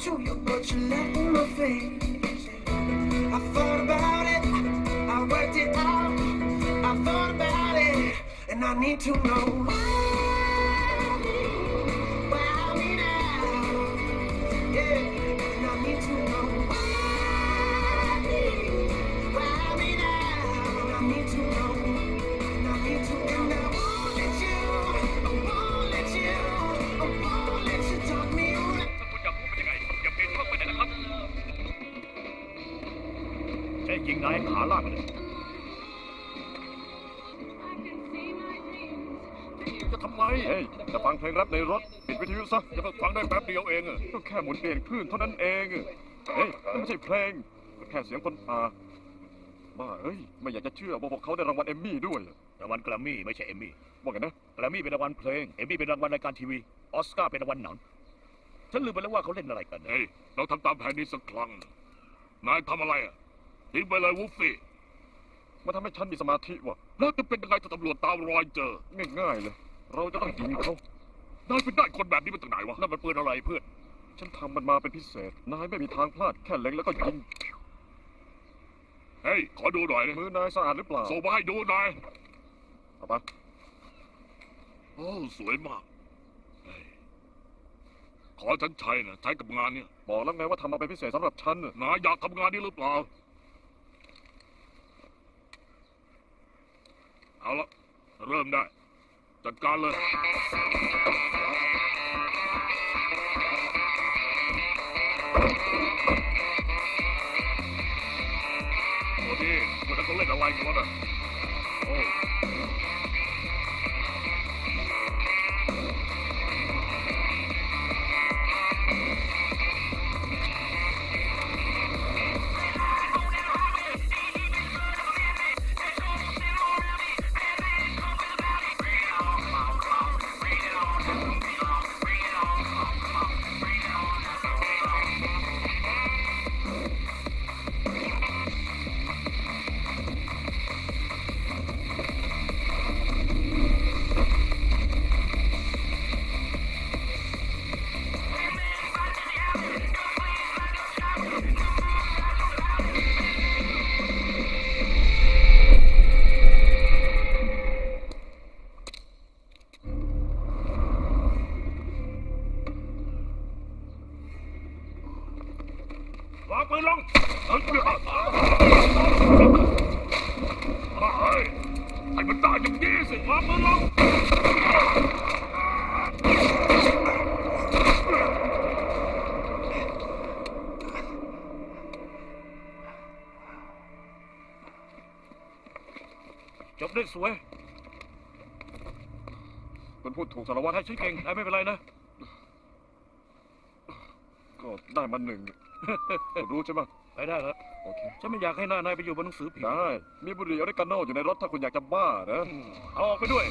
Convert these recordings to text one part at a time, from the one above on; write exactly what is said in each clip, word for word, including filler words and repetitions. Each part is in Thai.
to you, but you left in my face. I thought about it, I worked it out. I thought about it, and I need to know why me, why me now? Yeah, and I need to know why me, why me now? And I need to know, and I need to know. And I won't let you, I won't let you, I won't let you talk me around. ถ้าคุณอยากรู้เป็นยังไงอย่าเปลี่ยนช่องไปไหนนะครับใช้ยิงนายขาลากเลยจะทำไมเฮ้ยจะฟังเพลงแรปในรถปิดวิทยุซะจะฟังได้แป๊บเดียวเองอะก็แค่หมุนเปลี่ยนคลื่นเท่านั้นเองเฮ้ยนั่นไม่ใช่เพลงก็แค่เสียงคนอ่าบ้าเอ้ยไม่อยากจะเชื่อว่าพวกเขาได้รางวัลเอมมี่ด้วยรางวัลแกรมมี่ไม่ใช่เอมมี่ว่าไงนะแกรมมี่เป็นรางวัลเพลงเอมมี่เป็นรางวัลรายการทีวีออสการ์เป็นรางวัลหนังฉันลืมไปแล้วว่าเขาเล่นอะไรกันเฮ้ยเราทำตามแผนนี้สักครั้งนายทำอะไรอ่ะทิ้งไปเลยวูฟฟี่มาทำให้ฉันมีสมาธิวะแล้วจะเป็นยังไงถ้าตำรวจตามรอยเจอง่ายๆเลยเราจะต้องยิงเขานายเป็นได้คนแบบนี้มาจากไหนวะนั่นมันปืนอะไรเพื่อนฉันทำมันมาเป็นพิเศษนายไม่มีทางพลาดแค่เล็งแล้วก็ยิงเฮ้ยขอดูหน่อยมือนายสะอาดหรือเปล่าส่งมาให้ดูหน่อยเอาปะโอ้สวยมากขอฉันใช้นะใช้กับงานเนี่ยบอกแล้วไงว่าทำมาเป็นพิเศษสำหรับฉันนายอยากทำงานนี้หรือเปล่าเอาละเริ่มได้จัดการเลยโอ้ดีคนนั้นเขาเล่นอะไรกันวะเนี่ยโอ้วางปืนลงเฮ้ยให้มันตายอย่างนี้สิวางปืนลงจบได้สวยคุณพูดถูกสารวัตรให้ชี้เก่งได้ไม่เป็นไรนะก็ได้มาหนึ่งรู้ใช่ไหมไปได้แล้วโอเคฉันไม่อยากให้หน้านายไปอยู่บนหนังสือพิมพ์ได้มีบุหรี่อเมริกาโน่อยู่ในรถถ้าคุณอยากจะบ้านะเอาออกไปด้วย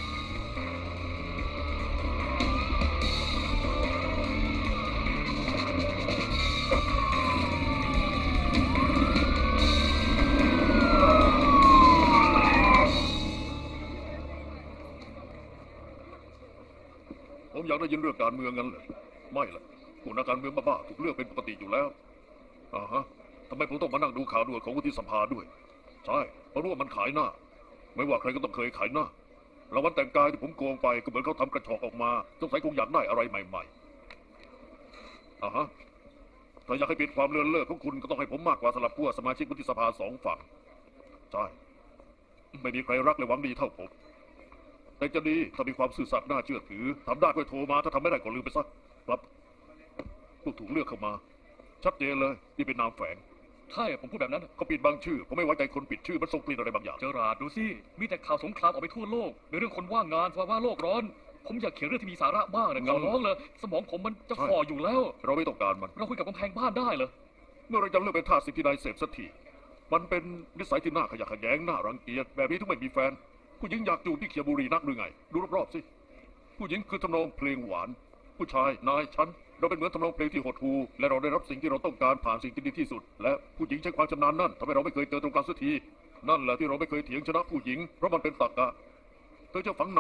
ผมอยากได้ยินเรื่องการเมืองกันเลยไม่ละพวกนักการเมืองบ้าๆถูกเลือกเป็นปกติอยู่แล้วอ่าฮะทำไมผมต้องมานั่งดูข่าวด่วนของวุฒิสภาด้วยใช่เพราะรู้ว่ามันขายหน้าไม่ว่าใครก็ต้องเคยขายหน้ารางวัลแต่งกายที่ผมโกงไปก็เหมือนเขาทำกระชอกออกมาสงสัยคงอยากได้อะไรใหม่ๆอ่าฮะถ้าอยากให้ปิดความเลื่อนเล่อของคุณก็ต้องให้ผมมากกว่าสลับขั้วสมาชิกวุฒิสภาสองฝั่งใช่ไม่มีใครรักและหวังดีเท่าผมแต่จะดีถ้ามีความซื่อสัตย์น่าเชื่อถือทำได้ก็โทรมาถ้าทำไม่ได้ก็ลืมไปซะครับพวกถูกเลือกเข้ามาชัดเจนเลยนี่เป็นนามแฝงใช่ผมพูดแบบนั้นก็ปิดบางชื่อผมไม่ไว้ใจคนปิดชื่อมันส่งกลิ่นอะไรบางอย่างเจอราดดูสิมีแต่ข่าวสงครามออกไปทั่วโลกในเรื่องคนว่างงานภาวะโลกร้อนผมอยากเขียนเรื่องที่มีสาระบ้างนะขอร้องเลยสมองผมมันจะฝ่ออยู่แล้วเราไม่ต้องการมันเราคุยกับกำแพงบ้านได้เลยเมื่อเราจะเลิกเป็นทาสสิ่งที่นายเสพสักทีมันเป็นนิสัยที่น่าขยะแขยงน่ารังเกียจแบบนี้ถึงไม่มีแฟนผู้หญิงอยากจูบที่เขียบุรีนักหรือไงดูรอบๆสิผู้หญิงคือทำนองเพลงหวานผู้ชายนายฉันเราเป็นเหมือนทำนองเพลงที่หดหู่และเราได้รับสิ่งที่เราต้องการผ่านสิ่งที่ดีที่สุดและผู้หญิงใช้ความชำนาญนั่นทำให้เราไม่เคยเจอตรงกลางสักทีนั่นแหละที่เราไม่เคยเถียงชนะผู้หญิงเพราะมันเป็นตรรกะเธอจะฝังนาย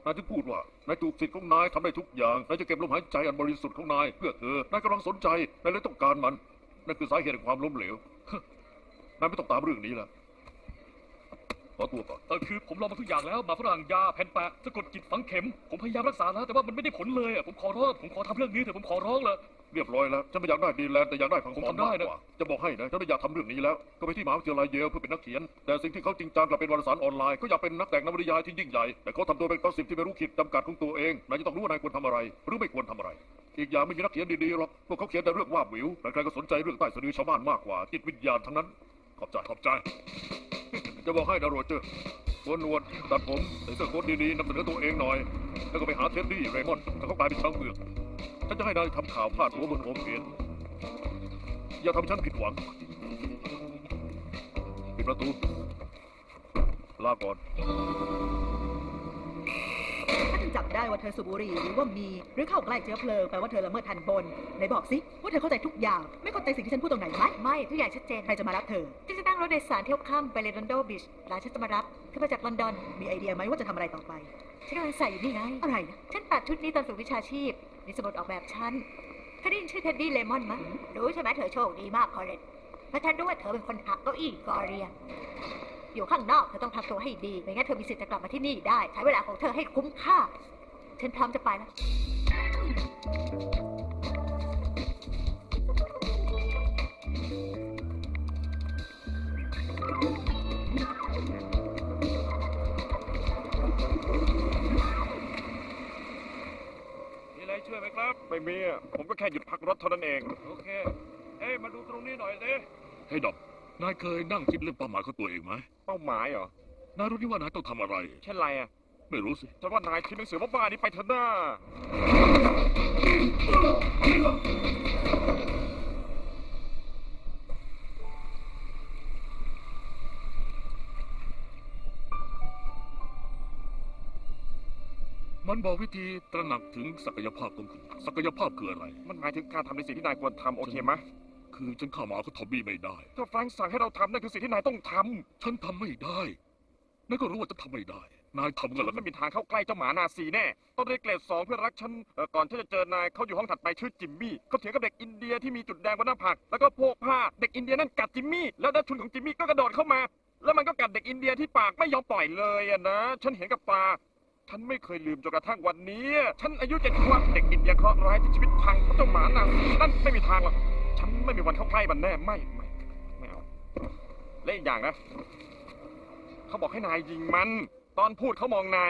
นายถึงพูดว่านายถูกสิทธิ์ของนายทำได้ทุกอย่างนายจะเก็บลมหายใจอันบริสุทธิ์ของนายเพื่อเธอนายกำลังสนใจนายเลยต้องการมันนั่นคือสาเหตุแห่งความล้มเหลวนายไม่ต้องตามเรื่องนี้แล้วขอตัวก่อนเออคือผมลองมาทุกอย่างแล้วหมาฝรั่งยาแผ่นแปะสะกดจิตฝังเข็มผมพยายามรักษาแล้วแต่ว่ามันไม่ได้ผลเลยอ่ะผมขอร้องผมขอทำเรื่องนี้เถอะผมขอร้องเลยเรียบร้อยแล้วฉันไม่อยากได้ดีแลนด์แต่อยากได้พังผมปอนทำได้มากนะกว่าจะบอกให้นะฉันไม่อยากทำเรื่องนี้แล้วก็ไปที่มหาวิทยาลัยเยลเพื่อเป็นนักเขียนแต่สิ่งที่เขาจริงจังกลับเป็นวารสารออนไลน์เขาอยากเป็นนักแต่งนวนิยายที่ยิ่งใหญ่แต่เขาทำตัวเป็นกอสซิปที่ไม่รู้ขีดจำกัดของตัวเองนายจะต้องรู้ว่านายควรทำอะไรหรือไม่ควรทำอะไรอีกอย่างไม่มีนักเขียนดีๆหรอกพวกเขาเขียนแต่เรื่องวาบหวิวใครๆก็สนใจเรื่องใต้สะดือชาวบ้านมากกว่าจิตวิญญาณทั้งนั้นขอบใจขอบใจ จะบอกให้นะโรเจอร์โกนหนวดตัดผมใส่เสื้อโค้ทดีๆนำเสนอตัวเองหน่อยแล้วก็ไปหาเท็ดดี้เรมอนด์แต่เขากลายเป็นช้างเผือกฉันจะให้นายทำข่าวพาดหัวบนโฮมเพจอย่าทำฉันผิดหวังปิดประตูลาก่อนถ้าฉันจับได้ว่าเธอสูบบุหรี่หรือว่ามีหรือเข้าใกล้เชื้อเพลิงแปลว่าเธอละเมิดทันบนไหนบอกสิว่าเธอเข้าใจทุกอย่างไม่เข้าใจสิ่งที่ฉันพูดตรงไหนไหมไม่ทุกอย่างชัดเจนใครจะมารับเธอที่จะนั่งรถโดยสารเที่ยวค่ำไปเลดอนโดบีชหลานฉันจะมารับขึ้นมาจากลอนดอนมีไอเดียไหมว่าจะทำอะไรต่อไปฉันกำลังใส่อยู่นี่ไงอะไรนะฉันตัดชุดนี้ตอนฝึกวิชาชีพในสมุดออกแบบฉันเคยได้ยินชื่อเท็ดดี้เลมอนมั้ยรู้ใช่ไหมเธอโชคดีมากคอร์เรตเพราะฉันรู้ว่าเธอเป็นคนหักเก้าอี้กอเรียอยู่ข้างนอกเธอต้องทำตัวให้ดีไม่งั้นเธอมีสิทธิ์จะกลับมาที่นี่ได้ใช้เวลาของเธอให้คุ้มค่าฉันพร้อมจะไปแล้วมีอะไรช่วยไหมครับไม่มีอ่ะผมก็แค่หยุดพักรถเท่านั้นเองโอเคเอ้ยมาดูตรงนี้หน่อยสิให้ดอกนายเคยนั่งคิดเรื่องเป้าหมายของตัวเองไหมเป้าหมายเหรอนายรู้นี่ว่านายต้องทำอะไรเช่นไรอ่ะไม่รู้สิฉันว่านายทิ้งหนังสือบ้าๆนี้ไปเถอะหน้ามันบอกวิธีตระหนักถึงศักยภาพของคุณศักยภาพคืออะไรมันหมายถึงการทำในสิ่งที่นายควรทำโอเคไหมคือฉันเข้ามาเขาทอมบี้ไม่ได้ถ้าแฟรงค์สั่งให้เราทำนั่นคือสิ่งที่นายต้องทฉันทำไม่ได้นายก็รู้ว่าจะทำไม่ได้ นายทำำกันฉัแล้วนไม่มีทางเข้าใกล้เจ้าหมานาซีแน่ต้องได้เกรดสองเพื่อรักฉันเอ่อก่อนที่จะเจอนายเขาอยู่ห้องถัดไปชื่อจิมมี่เขาเถียงกับเด็กอินเดียที่มีจุดแดงบนหน้าผากแล้วก็โพกผ้าเด็กอินเดียนั่นกัดจิมมี่แล้วดัชชุนของจิมมี่ก็กระโดดเข้ามา แล้วมันก็กัดเด็กอินเดียที่ปากไม่ยอมปล่อยเลยอะนะฉันเห็นกับตา ฉันไม่เคยลืมจนกระทั่งวันนี้ ฉันอายุเจ็ดขวบเด็กอินเดียเคราะห์ร้ายที่ชีวิตพังเพราะเจ้าหมานาซีนั่นไม่มีทางหรอกฉันไม่มีวันเข้าใกล้มันแน่ไม่ไม่ไม่เอาและอีกอย่างนะเขาบอกให้นายยิงมัน ตอนพูดเขามองนาย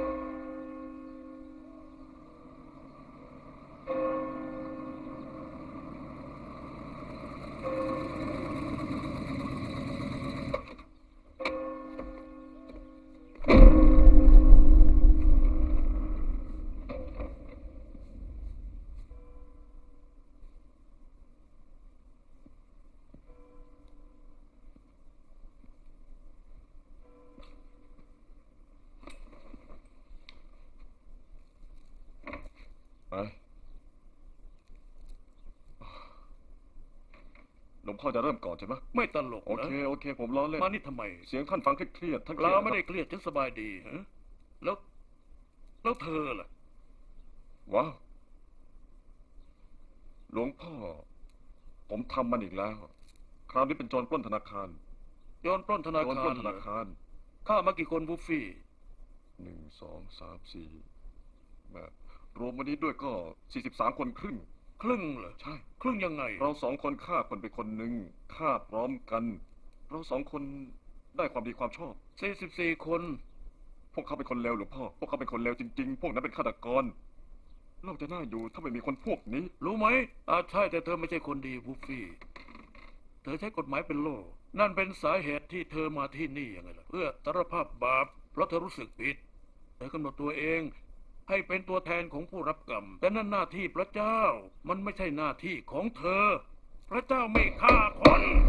ไปหลวงพ่อจะเริ่มก่อนใช่ไหมไม่ตลกโอนะเคโอเค ผมล้อเล่นมานี่ทำไมเสียงท่านฟังเครียดๆท่านเครีเรายดไม่ได้เครียดฉันสบายดีฮะแล้วแล้วเธอล่ะว้าวหลวงพ่อ ผมทำมันอีกแล้ว คราวนี้เป็นโจรปล้นธนาคารโยนปล้นธนาโจรคาปล้รนธนาคารฆ่ามากี่คนบุฟฟี่หนึ่งสองสามสี่แบบรวมวันนี้ด้วยก็สี่สิบสามคนครึ่งครึ่งเหรอใช่ครึ่งยังไงเราสองคนฆ่าคนไปคนหนึ่งฆ่าพร้อมกัน เราสองคนได้ความดีความชอบสี่สิบสี่คนพวกเขาเป็นคนเลวหรือพ่อ พวกเขาเป็นคนเลวจริงๆ พวกนั้นเป็นฆาตกรโลกจะน่าอยู่ถ้าไม่มีคนพวกนี้รู้ไหมอ่าใช่แต่เธอไม่ใช่คนดีบุฟฟี่เธอใช้กฎหมายเป็นโล่นั่นเป็นสาเหตุที่เธอมาที่นี่ยังไงล่ะเพื่อสารภาพบาปเพราะเธอรู้สึกผิดเธอกำหนดตัวเองให้เป็นตัวแทนของผู้รับกรรมแต่นั่นหน้าที่พระเจ้ามันไม่ใช่หน้าที่ของเธอ พระเจ้าไม่ฆ่าคน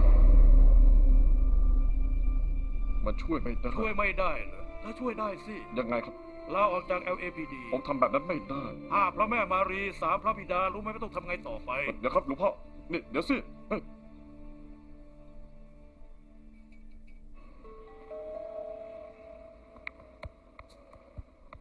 มันช่วยไม่ได้ช่วยไม่ได้เหรอถ้าช่วยได้สิยังไงครับลาออกจาก แอล เอ พี ดีผมทำแบบนั้นไม่ได้ห้าพระแม่มารีสามพระบิดารู้ไหมว่าต้องทำไงต่อไปเดี๋ยวครับหลวงพ่อ นี่เดี๋ยวสิเฮ้ย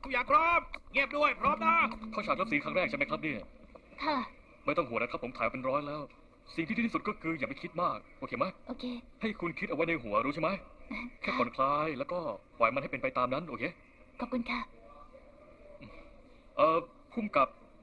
ทุกอย่างพร้อม เงียบด้วย พร้อมนะเข้าฉากรับสีครั้งแรกใช่ไหมครับเนี่ยค่ะไม่ต้องห่วงนะครับผมถ่ายเป็นร้อยแล้ว สิ่งที่ดีที่สุดก็คืออย่าไปคิดมาก โอเคไหมโอเคให้คุณคิดเอาไว้ในหัวรู้ใช่ไหม แค่ผ่อนคลายแล้วก็ปล่อยมันให้เป็นไปตามนั้นโอเคขอบคุณค่ะเออพุ่มกับ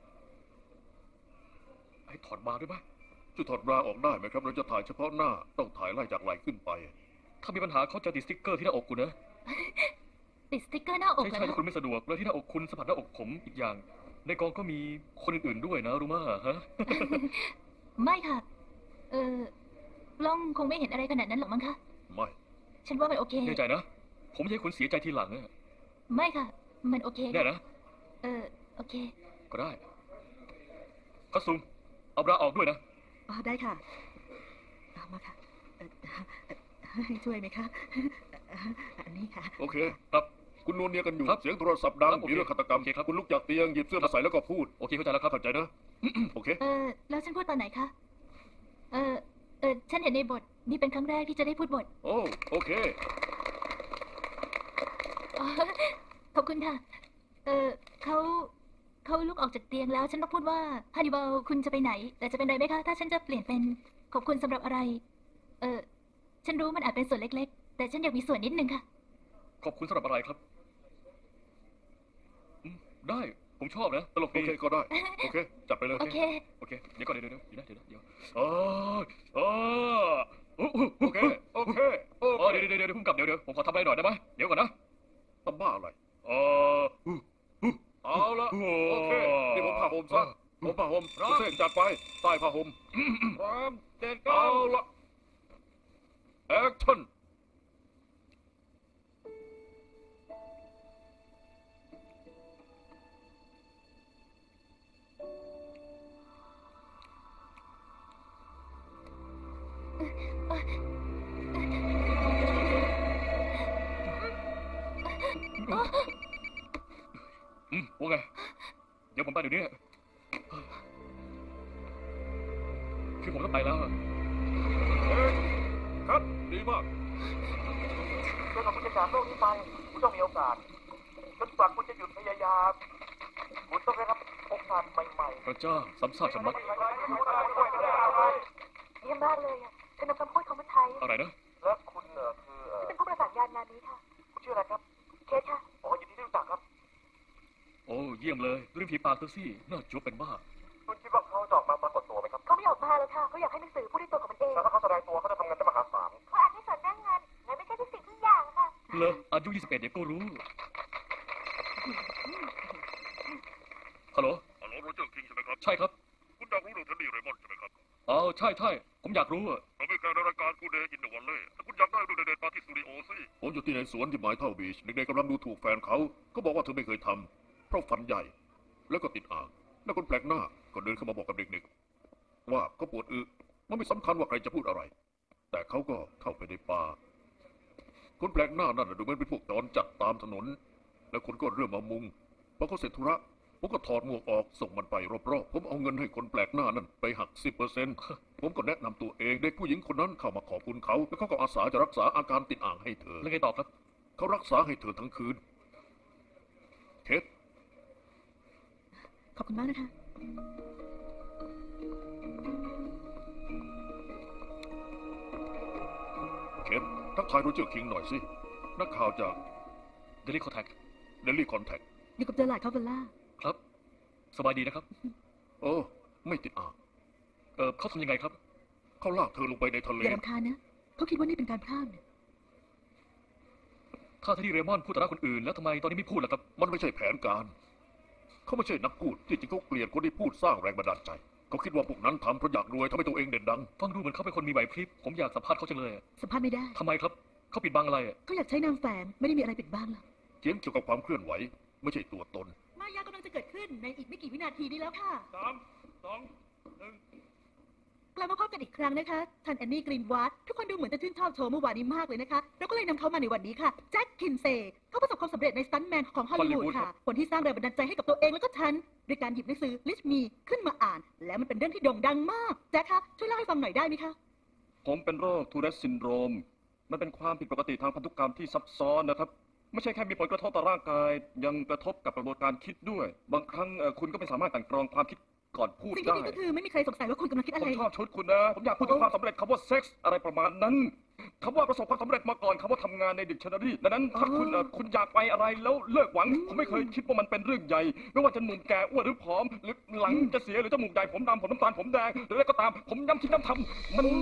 ให้ถอดมาด้วยไหมจะถอดบราออกได้ไหมครับ เราจะถ่ายเฉพาะหน้า ต้องถ่ายไล่จากไหล่ขึ้นไปถ้ามีปัญหาเขาจะติดสติ๊กเกอร์ที่หน้าอกคุณนะติดสติ๊กเกอร์หน้าอกใช่เหรใช่อถ้าคุณไม่สะดวกแล้วที่หน้าอกคุณสัมผัสหน้าอกผมอีกอย่าง ในกองก็มีคนอื่นๆด้วยนะรู้มั้ยฮะไม่ค่ะ เออกล้องคงไม่เห็นอะไรขนาดนั้นหรอกมั้งคะไม่ฉันว่ามันโอเคแน่ใจนะ ผมไม่ให้คุณเสียใจทีหลังอะไม่ค่ะ มันโอเคแน่นะเออ โอเคก็ได้ก็ซูมเอาบราออกด้วยนะอ๋อได้ค่ะเอามาค่ะเอ่อเอ่อให้ช่วยไหมคะเอ่ออันนี้ค่ะโอเคครับคุณนวลเนียกันอยู่ครับเสียงโทรศัพท์ดังครับโอเคมีเรื่องฆาตกรรมโอเคครับคุณลุกจากเตียงหยิบเสื้อมาใส่แล้วก็พูดโอเคเข้าใจแล้วครับเข้าใจนะ โอเคเออ แล้วฉันพูดตอนไหนคะ เออ เออ ฉันเห็นในบท นี่เป็นครั้งแรกที่จะได้พูดบทโอ้ โอเคอ๋อ ขอบคุณค่ะ เออเขาเขาลุกออกจากเตียงแล้ว ฉันต้องพูดว่าฮันนิบาลคุณจะไปไหน แต่จะเป็นไรไหมคะ ถ้าฉันจะเปลี่ยนเป็นขอบคุณสำหรับอะไร เออ ฉันรู้มันอาจเป็นส่วนเล็กๆ แต่ฉันอยากมีส่วนนิดนึงค่ะขอบคุณสำหรับอะไรครับอืมได้ผมชอบนะตลกโอดีเคก็ได้ โอเค จัดไปเลยโอเคโอเคเดี๋ยวก่อนเดี๋ยวเดี๋ยวเดี๋ยวนะเดี๋ยวนะเดี๋ยวเออเออโอโอเคเค โอเค โอเออเคเดี๋ยวเดี๋ยวเดี๋ยวพุ่มกับเดี๋ยวเดี๋ยวผมขอทำอะไรหน่อยได้ไหมเดี๋ยวก่อนนะทำบ้าอะไรเออเอาละโอเค นี่ผมผ้าห่มซะผมผ้าห่มโอเคจัดไป ใต้ผ้าห่มพร้อมเจ็ดเอาเก้าละแอคชั่นอืมว่าไงเดี๋ยวผมไปเดี๋ยวนี้คือผมต้องไปแล้วอะเฮ้ยครับ ดีมากจนกว่าคุณจะจากโลกนี้ไปคุณต้องมีโอกาสจนกว่าคุณจะหยุดพยายามคุณต้องได้รับโอกาสใหม่พระเจ้าซ้ำซากชะมัดๆเยี่ยมมากเลยอ่ะฉันนำคำพูดเขามาใช้อะไรนะแล้วคุณเอ่อคือเอ่อเป็นผู้ประสานงานงานนี้ค่ะคุณชื่ออะไรครับเคสค่ะโอ้ยินดีที่รู้จักครับโอ้เยี่ยมเลยเรื่องผีปากเธอสิน่าจุ๊บเป็นบ้าคุณคิดว่าเขาจะออกมาปรากฏตัวไหมครับเขาไม่ออกมาแล้วค่ะเขาอยากให้หนังสือพูดด้วยตัวของมันเองแล้วถ้าเขาแสดงตัวเขาจะทำเงินได้มหาศาลเขาอาจไม่สนเรื่องเงินเงินไม่ใช่ทุกสิ่งทุกอย่างค่ะเลออายุยี่สิบเอ็ดเดี๋ยวก็รู้ฮัลโหลฮัลโหลโรเจอร์คิงใช่ไหมครับใช่ครับคุณอยากรู้เรื่องเทนนี่เรมอนใช่ไหมครับอ๋อใช่ใช่ผมอยากรู้อะเราไม่แข่งในรายการกูเดย์อินเดอะวันเล่แต่คุณอยากได้ดูเด็ดๆมาที่สตูดิโอสิผมอยู่ที่ในสวนที่ไมเท่าบีชเด็กๆกำลังดูถูกแฟนเขาก็บอกว่าเธอไม่เคยทำเพราะฝันใหญ่ แล้วก็ติดอ่าง แล้วคนแปลกหน้าก็เดินเข้ามาบอกกับเด็กๆว่าเขาปวดอึมันไม่สำคัญว่าใครจะพูดอะไร แต่เขาก็เข้าไปในป่าคนแปลกหน้านั่นนะดูเหมือนเป็นพวกจรจัดตามถนน แล้วคนก็เริ่มมามุงพอเขาเสร็จธุระผมก็ถอดหมวกออกส่งมันไปรอบๆผมเอาเงินให้คนแปลกหน้านั่นไปหักสิบเปอร์เซ็นต์ผมก็แนะนำตัวเองเด็กผู้หญิงคนนั้นเข้ามาขอบคุณเขาแล้วเขาก็อาสาจะรักษาอาการติดอ่างให้เธอแล้วไงต่อครับเขารักษาให้เธอทั้งคืนเคสขอบคุณมากนะคะเคสทักทายโรเจอร์คิงหน่อยสินักข่าวจากเดลิคอนแทคเดลี่คอนแทคอยู่กับเดลาดคาเวลล่าครับ สบายดีนะครับโอ้ไม่ติดอ่างเออเขาทำยังไงครับเขาลากเธอลงไปในทะเลอย่ารำคาญนะ เขาคิดว่านี่เป็นการพลาดนะถ้าเทดดี้เรมอนพูดต่อหน้าคนอื่นแล้วทำไมตอนนี้ไม่พูดล่ะครับมันไม่ใช่แผนการ เขาไม่ใช่นักพูดที่จริงเขาเกลียดคนที่พูดสร้างแรงบันดาลใจ เขาคิดว่าพวกนั้นทำเพราะอยากรวยทำให้ตัวเองเด่นดังฟังดูเหมือนเขาเป็นคนมีไหวพริบผมอยากสัมภาษณ์เขาจังเลยอะสัมภาษณ์ไม่ได้ทำไมครับเขาปิดบังอะไรอะเขาอยากใช้นามแฝงไม่ได้มีอะไรปิดบังหรอกเถียงเกี่ยวกับความเคลื่อนไหว ไม่ใช่ตัวตนมายากำลังจะเกิดขึ้นในอีกไม่กี่วินาทีนี้แล้วค่ะสามสองหนึ่งกลับมาพบกันอีกครั้งนะคะท่านแอนนี่กรีนวัตทุกคนดูเหมือนจะชื่นชอบโชว์เมื่อวานนี้มากเลยนะคะเราก็เลยนำเขามาในวันนี้ค่ะแจ็คคินเซเขาประสบความสำเร็จในสตันท์แมนของฮอลลีวูดค่ะคนที่สร้างแรงบันดาลใจให้กับตัวเองแล้วก็ฉันด้วยการหยิบหนังสือลิชมีขึ้นมาอ่าน แล้วมันเป็นเรื่องที่โด่งดังมากแจ็คคะช่วยเล่าให้ฟังหน่อยได้ไหมคะผมเป็นโรคทูเรสซินโดรม มันเป็นความผิดปกติทางพันธุกรรมที่ซับซ้อนนะครับไม่ใช่แค่มีผลกระทบต่อร่างกาย ยังกระทบกับกระบวนการคิดด้วย บางครั้งเอ่อคุณก็ไม่สามารถกลั่นกรองความคิดก่อนพูดสิ่งที่ได้ดีก็คือไม่มีใครสงสัยว่าคุณกำลังคิดอะผไรมชอบชุดคุณนะ ผมอยากพูดถึงความสำเร็จคำว่าเซ็กส์อะไรประมาณนั้นคำว่าประสบความสำเร็จมาก่อนคำว่าทำงานในดิกชันนารีดังนั้นถ้าคุณเอ่อคุณอยากไปอะไรแล้วเลิกหวัง ผมไม่เคยคิดว่ามันเป็นเรื่องใหญ่ ไม่ว่าจะหนุ่มแก่อ้วนหรือผอม หรือหลังจะเสียหรือจมูกใหญ่ผมดำผมน้ำตาลผมแดงหรืออะไรก็ตาม ผมย้ำคิดย้ำทำมัน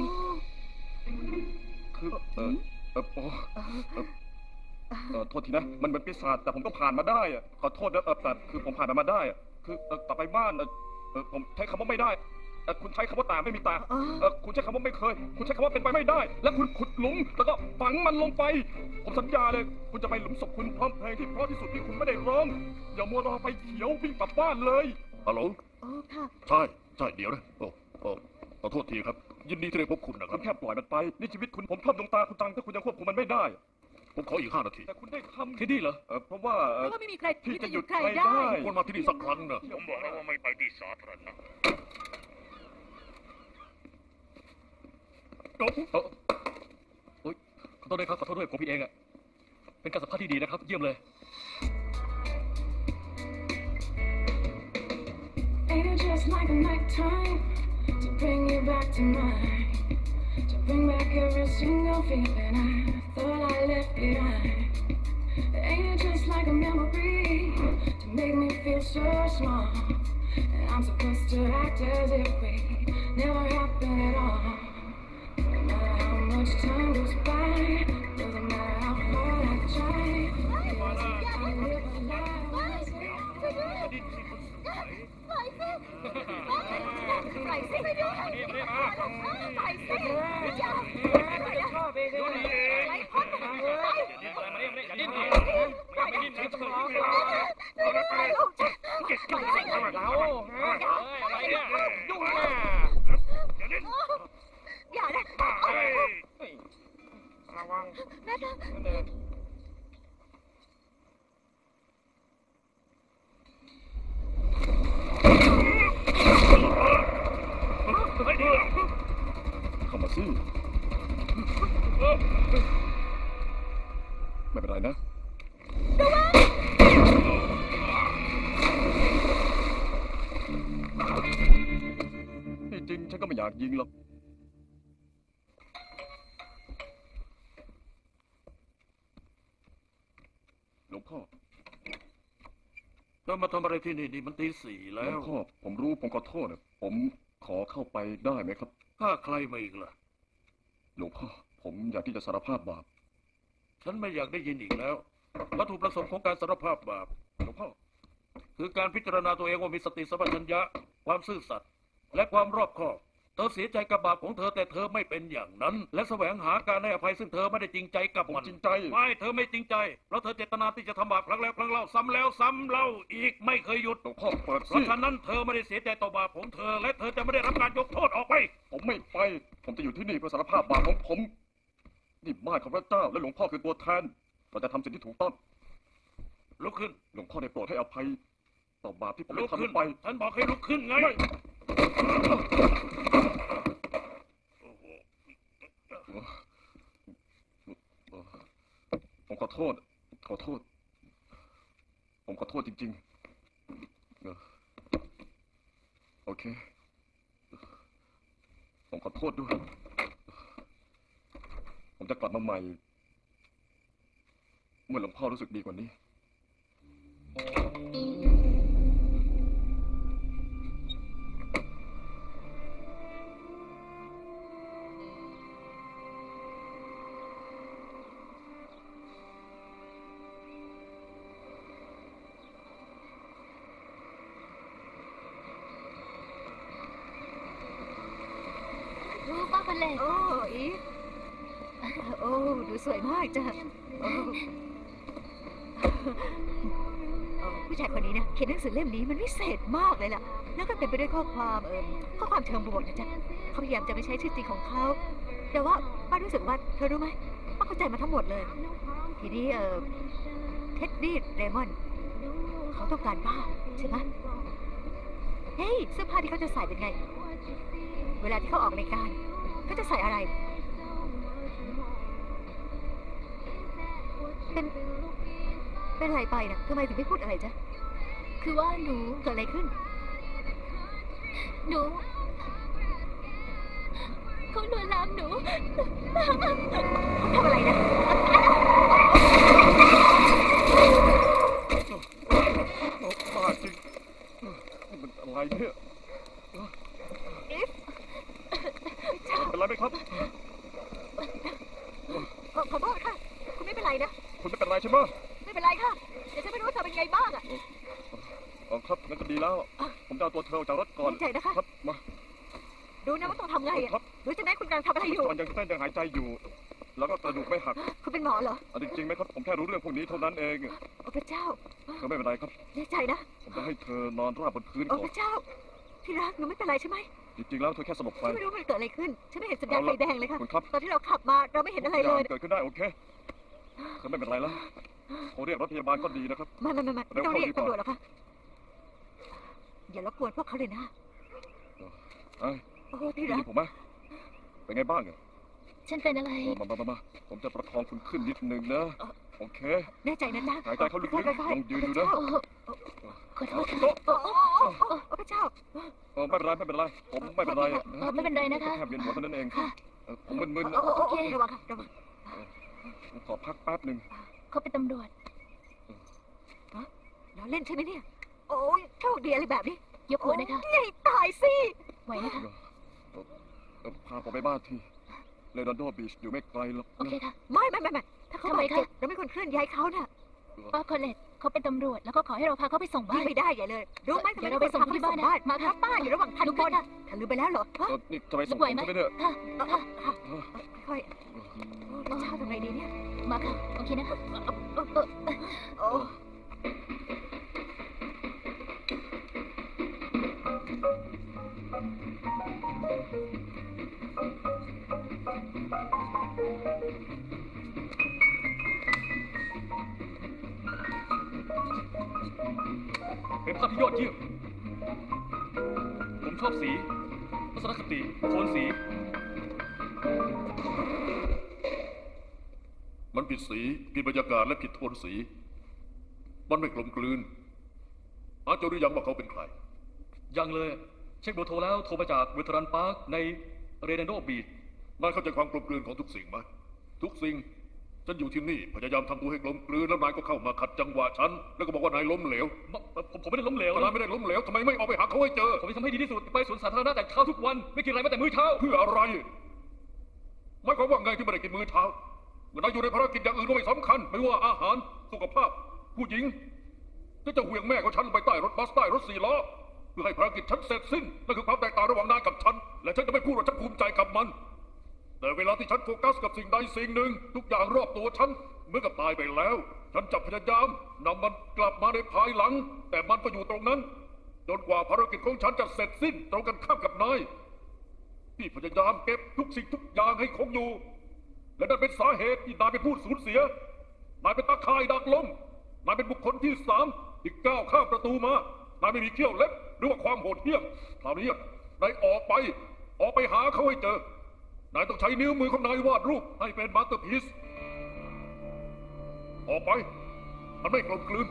คือเออเออโอ้เอ่อเออโทษทีนะ มันเหมือนปีศาจแต่ผมก็ผ่านมาได้อะขอโทษนะเออแต่คือผมผ่านมันมาได้อะคือเออกลับไปบ้านเออเออผมใช้คำว่าไม่ได้เออคุณใช้คำว่าตาไม่มีตาอ๋อเออคุณใช้คำว่าไม่เคย คุณใช้คำว่าเป็นไปไม่ได้ และคุณขุดหลุมแล้วก็ฝังมันลงไป ผมสัญญาเลย คุณจะไปหลุมศพคุณพร้อมเพลงที่เพราะที่สุดที่คุณไม่ได้ร้อง อย่ามัวรอไปเขียววิ่งกลับบ้านเลยฮัลโหลโอ้ค่ะใช่ใช่เดี๋ยวนะโอ้โอ้ขอโทษทีครับ ยินดีที่ได้พบคุณนะคคุรับณแค่ปล่อยมันไป นี่ชีวิตคุณผมครอบดวงตาคุณตังถ้าคุณยังควบคุมมันไม่ได้ผมขออีกห้านาทีแต่คุณได้ทำที่นี่เหรอเออเพราะว่าเอเพอราะว่าไม่มีใครที่ที่จะจะหหยุยุดดใครใครได้ได้ควรมาที่นี่สักครั้งนะผมบอกแล้วว่าไม่ไปที่สาธารณะโอ้เอ้าโอ๊ยขอโทษด้วยครับขอโทษด้วยผมผิดเองอะเป็นการสัมภาษณ์ที่ดีนะครับ เยี่ยมเลย Ain't it just like a nighttime to bring you back to mine? To bring back every single feeling I thought I left behind. Ain't it just like a memory to make me feel so small? And I'm supposed to act as if we never happened at all. No matter how much time goes by, doesn't matter how hard I try. I live a lie. ปล่อยสิไปดูปล่อยสิอย่าปล่อยไหลพ้นไปปล่อยปล่อยลูกฉันปล่อยสิปล่อยสิอย่านะระวังแม่จ๊ะเข้ามาสิไม่เป็นไรนะที่จริงฉันก็ไม่อยากยิงหรอกหลวงพ่อแล้วมาทำอะไรที่นี่นี่มันตีสี่หลแล้ววงพ่อผมรู้ผมขอโทษนะผมขอเข้าไปได้ไหมครับถ้าใครมาอีกล่ะหลวงพ่อผมอยากที่จะสารภาพบาปฉันไม่อยากได้ยินอีกแล้ววัตถุประสงค์ของการสารภาพบาปหลวงพ่อคือการพิจารณาตัวเองว่ามีสติสัมปชัญญะความซื่อสัตย์และความรอบคอบเธอเสียใจกับบาปของเธอแต่เธอไม่เป็นอย่างนั้น และแสวงหาการให้อภัยซึ่งเธอไม่ได้จริงใจกับผมมันจริงใจไม่เธอไม่จริงใจเพราะเธอเจตนาที่จะทำบาปครั้งแล้วครั้งเล่าซ้ำแล้วซ้ำเล่าอีกไม่เคยหยุดหลวงพ่อเปิดเพสิราะฉะนั้นเธอไม่ได้เสียใจต่อบาปของเธอ และเธอจะไม่ได้รับการยกโทษออกไปผมไม่ไป ผมจะอยู่ที่นี่เพื่อสารภาพบาปของผมนี่บ้านของพระเจ้าและหลวงพ่อคือตัวแทนเราจะทำสิ่งที่ถูกต้องลุกขึ้นหลวงพ่อได้โปรดให้อภัยต่อบาปที่ผมลุได้กขึ้นทำไปฉันบอกให้ลุกขึ้นไงไม่ผมขอโทษ ขอโทษ ผมขอโทษจริงๆเออโอเค ผมขอโทษด้วย ผมจะกลับมาใหม่ เมื่อหลวงพ่อรู้สึกดีกว่านี้ดูป้าคนเล็กโอ้อีโอ้ดูสวยมากจ้ะโอ้ผู้ชายคนนี้นะเขียนหนังสือเล่มนี้มันวิเศษมากเลยล่ะแล้วก็เต็มไปด้วยข้อความเออข้อความเชิงบวกนะจ๊ะเขาพยายามจะไม่ใช้ชื่อจริงของเขาแต่ว่าป้ารู้สึกว่าเธอรู้ไหมป้าเข้าใจมาทั้งหมดเลยทีนี้เออเท็ดดี้เรมอนเขาต้องการป้าใช่ไหมเฮ้ยเสื้อผ้าที่เขาจะใส่เป็นไงเวลาที่เขาออกรายการเขาจะใส่อะไรเป็นเป็นอะไรไปนะทำไมถึงไม่พูดอะไรจ๊ะคือว่าหนูเกิดอะไรขึ้นหนูเขาลวนลามหนูทำอะไรนะบ้าจริงนี่มันอะไรเนี่ยอีฟเป็นไรไหมครับขอขอโทษค่ะ คุณไม่เป็นไรนะคุณไม่เป็นไรใช่ไหมไม่เป็นไรค่ะแต่ฉันไม่รู้ว่าเธอเป็นไงบ้างอะอ๋อครับงั้นก็ดีแล้ว ผมจะเอาตัวเธอออกจากรถก่อนแน่ใจนะคะครับมาดูนะว่าต้องทำไงอะครับดูจะได้คุณกำลังทำอะไรอยู่ตอนยังเต้นยังหายใจอยู่ แล้วก็กระดูกไม่หักคุณเป็นหมอเหรออ่ะจริงๆไหมครับผมแค่รู้เรื่องพวกนี้เท่านั้นเองโอ้พระเจ้าเธอไม่เป็นไรครับแน่ใจนะผมจะให้เธอนอนราบบนพื้นโอ้ก่อพนระเจ้า ที่รักหนูไม่เป็นไรใช่ไหมจริงๆแล้วเธอแค่สลบไปฉันไม่รู้มันเกิดอะไรขึ้น ฉันไม่เห็นสัญญาณไฟแดงเลยค่ะคุณครับตอนที่เราขับมาเราไม่เห็นอะไรเลยทุกางเกิดขึ้นได้โอเคเธอไม่เป็นไรแล้วโทรเรียกรถพยาบาลก็ดีนะครับไม่ไม่ไม่ไม่ไม่ต้องเร็เรีวยกเข้าดีกว่าตำรวจหรอกค่ะอย่ารบกวนพวกเขาเลยนะเอ้ยโอ้ที่ได้รัยิกนผมไหมเป็นไงบ้างอะฉันเป็นอะไรเออมามามามาผมจะประคองคุณขึ้นนิดนึงนะ โอเคแน่ใจนะจ๊ะหายใจเข้าลึกๆค่อยๆลองยืนดูนะโอ้โหขอโทษค่ะโต๊ะโอ้โอ้โอ้โอ้โอ้พระเจ้าเออไม่เป็นไรไม่เป็นไรผมไม่เป็นไรอะเออไม่เป็นไรนะคะแค่เวียนหัวเท่านั้นเองเออผมมึนๆโอ้นะโอ้โอ้ระวังค่ะระวังผมขอพักแป๊บหนึ่งเขาเป็นตำรวจเราเล่นใช่ไหมเนี่ย โอ้ยโชคดีอะไรแบบนี้ยกหัวนะคะโอ้ยตายสิไหวนะคะเออเออพาผมไปบ้านที่เลดอนโดบีชอยู่ไม่ไกลหรอกโอเคค่ะไม่ไม่ไม่ไม่ถ้าเขาทำไมบาดเจ็บคะเราไม่ควรเคลื่อนย้ายเขาน่ะป้าคอลเลตเขาเป็นตำรวจแล้วก็ขอให้เราพาเขาไปส่งบ้ายิ่นงไม่ได้ใหญ่เลยรู้ไหมทำไมเดี๋ยวเราไปส่งม่ควที่บ้านนะมามาค่ะครับป้าอยู่ระหว่างทันลุกบขึ้นนค่ะเธอลืมไปแล้วเหรอฮะเออนี่จะไปส่งไหวผมไหมใช่ไหมเนี่ยค่ะเออค่ะค่ะค่อยๆโอ้พระเจ้าทำไงดีเนี่ยมาค่ะ โอเคนะคะเออเออโอ้เป็นภาพที่ยอดเยี่ยม ผมชอบสีทัศนคติโทนสีมันผิดสีผิดบรรยากาศและผิดโทนสี มันไม่กลมกลืนอาจจะรู้ยังว่าเขาเป็นใครยังเลย เช็คเบอร์โทรแล้วโทรมาจากเวทรันพาร์คในเรเดนโดบีชนายเข้าใจความกลมกลืนของทุกสิ่งไหมทุกสิ่งฉันอยู่ที่นี่พยายามทำตัวให้กลมกลืนแล้วนายก็เข้ามาขัดจังหวะฉันแล้วก็บอกว่านายล้มเหลวผมผมไม่ได้ล้มเหลวถ้านายนะไม่ได้ล้มเหลวทำไมไม่ออกไปหาเขาให้เจอผมจะทำให้ดีที่สุดไปสวนสาธารณะแต่เช้าทุกวัน ไม่กินอะไรแม้แต่มื้อเช้าเพื่ออะไรหมายความว่าไงที่ไม่ได้กินมื้อเช้าเมื่อนายอยู่ในภารกิจอย่างอื่นก็ไม่สำคัญ ไม่ว่าอาหารสุขภาพ ผู้หญิงที่จะเหวี่ยงแม่ของฉันลงไปใต้รถบัสใต้รถสี่ล้อเพื่อให้ภารกิจฉันเสร็จสิ้นนั่นคือความแตกต่างระหว่างนายกับฉันและฉันจะไม่พูดว่าฉันภูมิใจกับมันแต่เวลาที่ฉันโฟกัสกับสิ่งใดสิ่งหนึ่งทุกอย่างรอบตัวฉันเหมือนกับตายไปแล้วฉันจะพยายามนำมันกลับมาในภายหลังแต่มันก็อยู่ตรงนั้นจนกว่าภารกิจของฉันจะเสร็จสิ้นตรงกันข้ามกับนายที่พยายามเก็บทุกสิ่งทุกอย่างให้คงอยู่และนั่นเป็นสาเหตุที่นายไปพูดสูญเสียนายเป็นตาข่ายดักลมนายเป็นบุคคลที่สามที่ก้าวข้ามประตูมานายไม่มีเขี้ยวเล็บหรือว่าความโหดเหี้ยมคราวนี้นายออกไปออกไปหาเขาให้เจอนายต้องใช้นิ้วมือของนายวาดรูปให้เป็นมาสเตอร์พีซออกไปมันไม่กลมกลืน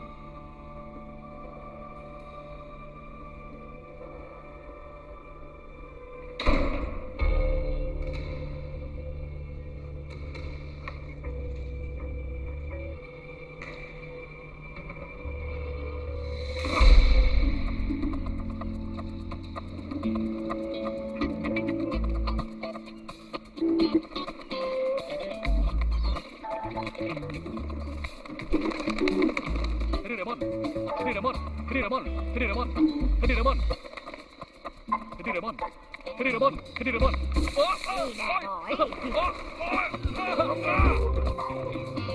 เฮนรี่เรมอนเฮนรี่เรมอนเฮนรี่เรมอนเฮนรี่เรมอนเฮนรี่เรมอนเฮนรี่เรมอนเฮนรี่เรมอนเฮนรี่เรมอนโอ้โอ้แน่หน่อยโอ้โอ้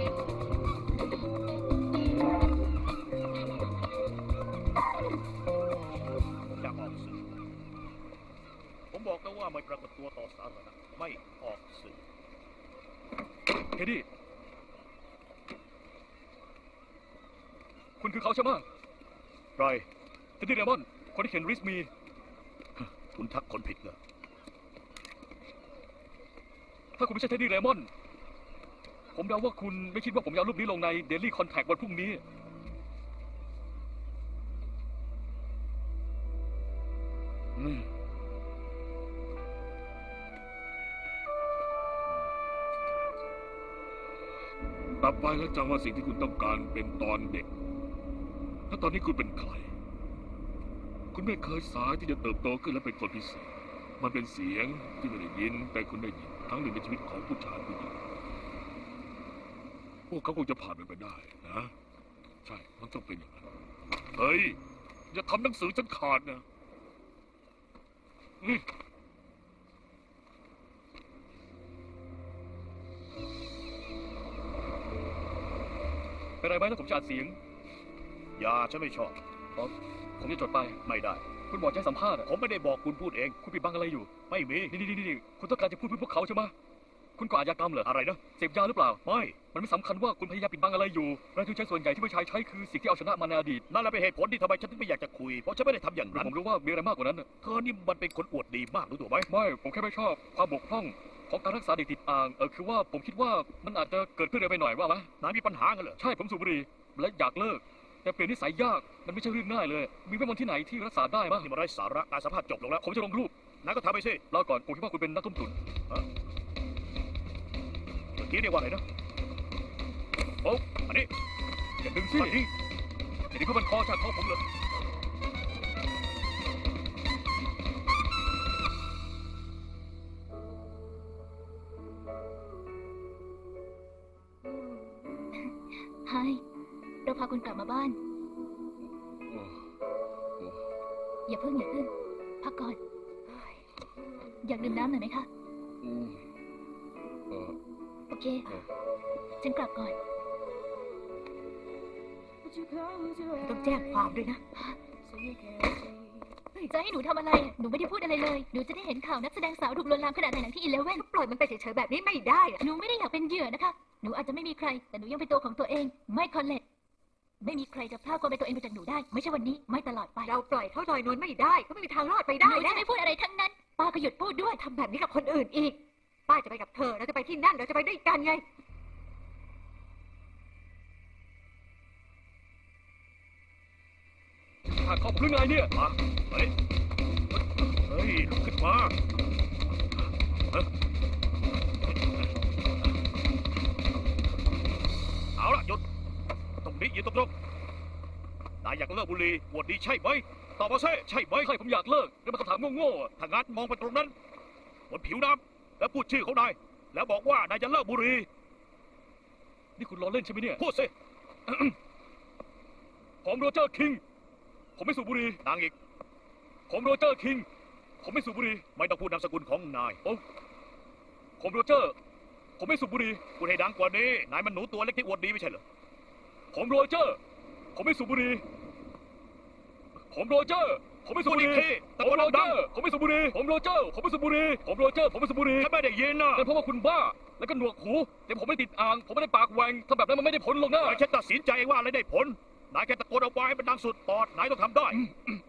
อยากออกสื่อผมบอกแล้วว่าไม่ปรากฏตัวต่อสาธารณะไม่ออกสื่อเฮดดี้คุณคือเขาใช่ไหมใครเท็ดดี้เรมอนคนที่เขียนริสมีคุณทักคนผิดเหรอถ้าคุณไม่ใช่เท็ดดี้เรมอนผมเดาว่าคุณไม่คิดว่าผมจะเอารูปนี้ลงใน Daily Contact วันพรุ่งนี้อืมกลับไปแล้วจำว่าสิ่งที่คุณต้องการเป็นตอนเด็กถ้าตอนนี้คุณเป็นใครคุณไม่เคยสายที่จะเติบโตขึ้นและเป็นคนพิเศษมันเป็นเสียงที่ไม่ได้ยินแต่คุณได้ยินทั้งหนึ่งในชีวิตของผู้ชายผู้หญิงพวกเขาคงจะผ่านมันไปได้นะใช่มันต้องเป็นอย่างนั้นเฮ้ยอย่าทำหนังสือฉันขาดนะอืมเป็นไรไหมถ้าผมจะอัดเสียงอย่าฉันไม่ชอบผมจะจดไปไม่ได้คุณบอกจะให้สัมภาษณ์ผมไม่ได้บอกคุณพูดเองคุณปิดบังอะไรอยู่ไม่มีนี่นี่นี่คุณต้องการจะพูดเพื่อพวกเขาใช่ไหมคุณก่ออาชญากรรมเหรออะไรนะเสพยาหรือเปล่าไม่มันไม่สำคัญว่าคุณพยายามปิดบังอะไรอยู่แรงจูงใจส่วนใหญ่ที่ผู้ชายใช้คือสิ่งที่เอาชนะมาในอดีตนั่นแหละเป็นเหตุผลที่ทำไมฉันถึงไม่อยากจะคุยเพราะฉันไม่ได้ทำอย่างนั้นผมรู้ว่ามีอะไรมากกว่านั้นเธอนี่มันเป็นคนอวดดีมากรู้ตัวไหมไม่ผมแค่ไม่ชอบความบกพร่องของการรักษาเด็กติดอ่างเออคือว่าผมคิดว่ามันอาจจะเกิดขึ้นเร็วไปหน่อยว่าไหมนายมีปัญหากันเหรอใช่ผมสูบบุหรี่และอยากเลิกแต่เปลี่ยนนิสัยยากมันไม่ใช่เรื่องง่ายเลยมีเวทมนต์ที่ไหนที่รักษาได้บ้างนี่มันไร้สาระการสัมภาษณ์จบลงแล้วผมจะลงรูปนายก็ทำไปสิรอก่อนผมคิดว่าคุณเป็นนักต้มตุ๋นเมื่อกี้เรียกว่าอะไรนะโอ้อันนี้อย่าดึงสิอันนี้อันนี้ก็เป็นคอจากคอผมเลยไฮเราพาคุณกลับมาบ้านอย่าเพิ่งอย่าเพิ่งพักก่อนอยากดื่มน้ำหน่อยไหมคะโอเคฉันกลับก่อนต้องแจ้งความด้วยนะจะให้หนูทำอะไรหนูไม่ได้พูดอะไรเลยหนูจะได้เห็นข่าวนักแสดงสาวถูกลวนลามขนาดในหนังที่อีเลฟเว่นปล่อยมันไปเฉยๆแบบนี้ไม่ได้อะหนูไม่ได้อยากเป็นเหยื่อนะคะหนูอาจจะไม่มีใครแต่หนูยังเป็นตัวของตัวเองไม่คอนเลตไม่มีใครจะพรากความเป็นตัวเองไปจากหนูได้ไม่ใช่วันนี้ไม่ตลอดไปเราปล่อยเขาลอยนวลไม่ได้ก็ไม่มีทางรอดไปได้หนูจะไม่พูดอะไรทั้งนั้นป้าก็หยุดพูดด้วยทำแบบนี้กับคนอื่นอีกป้าจะไปกับเธอเราจะไปที่นั่นเราจะไปด้วยกันไงถ้าเขาพึ่งไงเนี่ยมาเฮ้ยเฮ้ยลุกขึ้นมาเอาล่ะหยุดตรงนี้ยืนตรงๆนายอยากเลิกบุหรี่อวดดีใช่ไหมตอบมาซิใช่ไหมใช่ผมอยากเลิกนี่มันคำถามโง่ๆถ้างั้นมองไปตรงนั้นบนผิวน้ำแล้วพูดชื่อเขานายแล้วบอกว่านายจะเลิกบุหรี่นี่คุณล้อเล่นใช่ไหมเนี่ยพูดสิ ผมโรเจอร์คิงผมไม่สูบบุหรี่ดังอีกผมโรเจอร์คิงผมไม่สูบบุหรี่ไม่ต้องพูดนามสกุลของนายโอ้ผมโรเจอร์ผมไม่สูบบุหรี่พูดให้ดังกว่านี้นายมันหนูตัวเล็กที่อวดดีไม่ใช่เหรอผมโรเจอร์ผมไม่สูบบุหรี่ผมโรเจอร์ผมไม่สูบบุหรี่ผมโรเจอร์ผมไม่สูบบุหรี่ผมโรเจอร์ผมไม่สูบบุหรี่ผมโรเจอร์ผมไม่สูบบุหรี่ฉันไม่ได้ยินนะเป็นเพราะว่าคุณบ้าแล้วก็หนวกหูแต่ผมไม่ติดอ่างผมไม่ได้ปากแหว่งถ้าแบบนั้นมันไม่ได้ผลหรอกนะฉันตัดสินใจว่าอะไรได้ผลนายแค่ตะโกนเอาไว้ให้มันดังสุดปอดนายต้องทำได้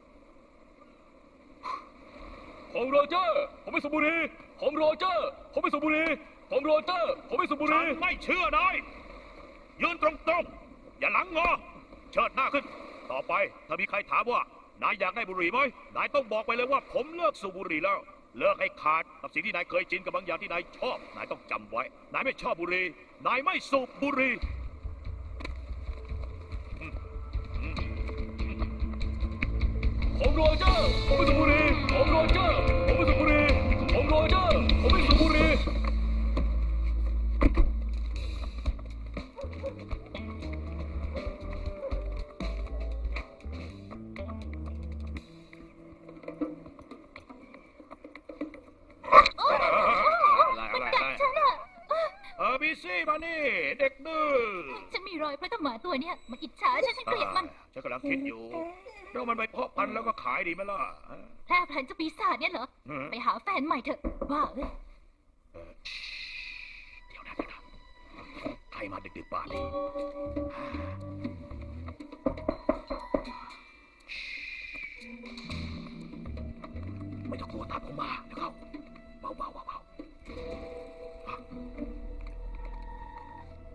ผมโรเจอร์ผมไม่สูบบุหรี่ผมโรเจอร์ผมไม่สูบบุหรี่ผมโรเจอร์ผมไม่สูบบุหรี่ฉันไม่เชื่อนายยืนตรงๆอย่าหลังงอเชิดหน้าขึ้นต่อไปถ้ามีใครถามว่านายอยากได้บุหรี่ไหมนายต้องบอกไปเลยว่าผมเลิกสูบบุหรี่แล้วเลิกให้ขาดกับสิ่งที่นายเคยชินกับบางอย่างที่นายชอบนายต้องจำไว้นายไม่ชอบบุหรี่นายไม่สูบบุหรี่ผมโรเจอร์ผมไม่สูบบุหรี่ผมโรเจอร์ผมไม่สูบบุหรี่ผมโรเจอร์ผมไม่สูบบุหรี่เออบีซี่มานี่เด็กดื้อฉันมีรอยเพราะเจ้าหมาตัวเนี้ยมันอิจฉาฉันฉันเกลียดมันฉันกำลังคิดอยู่เรามันไปเพาะพันธุ์แล้วก็ขายดีไหมล่ะแพร่พันธุ์เจ้าปีศาจเนี่ยเหรอไปหาแฟนใหม่เถอะว่าเอ้ยเดี๋ยวนะเดี๋ยวนะใครมาดึกๆป่านนี้ไม่ต้องกลัวตามผมมาเดี๋ยวเขาเบาๆเบาๆ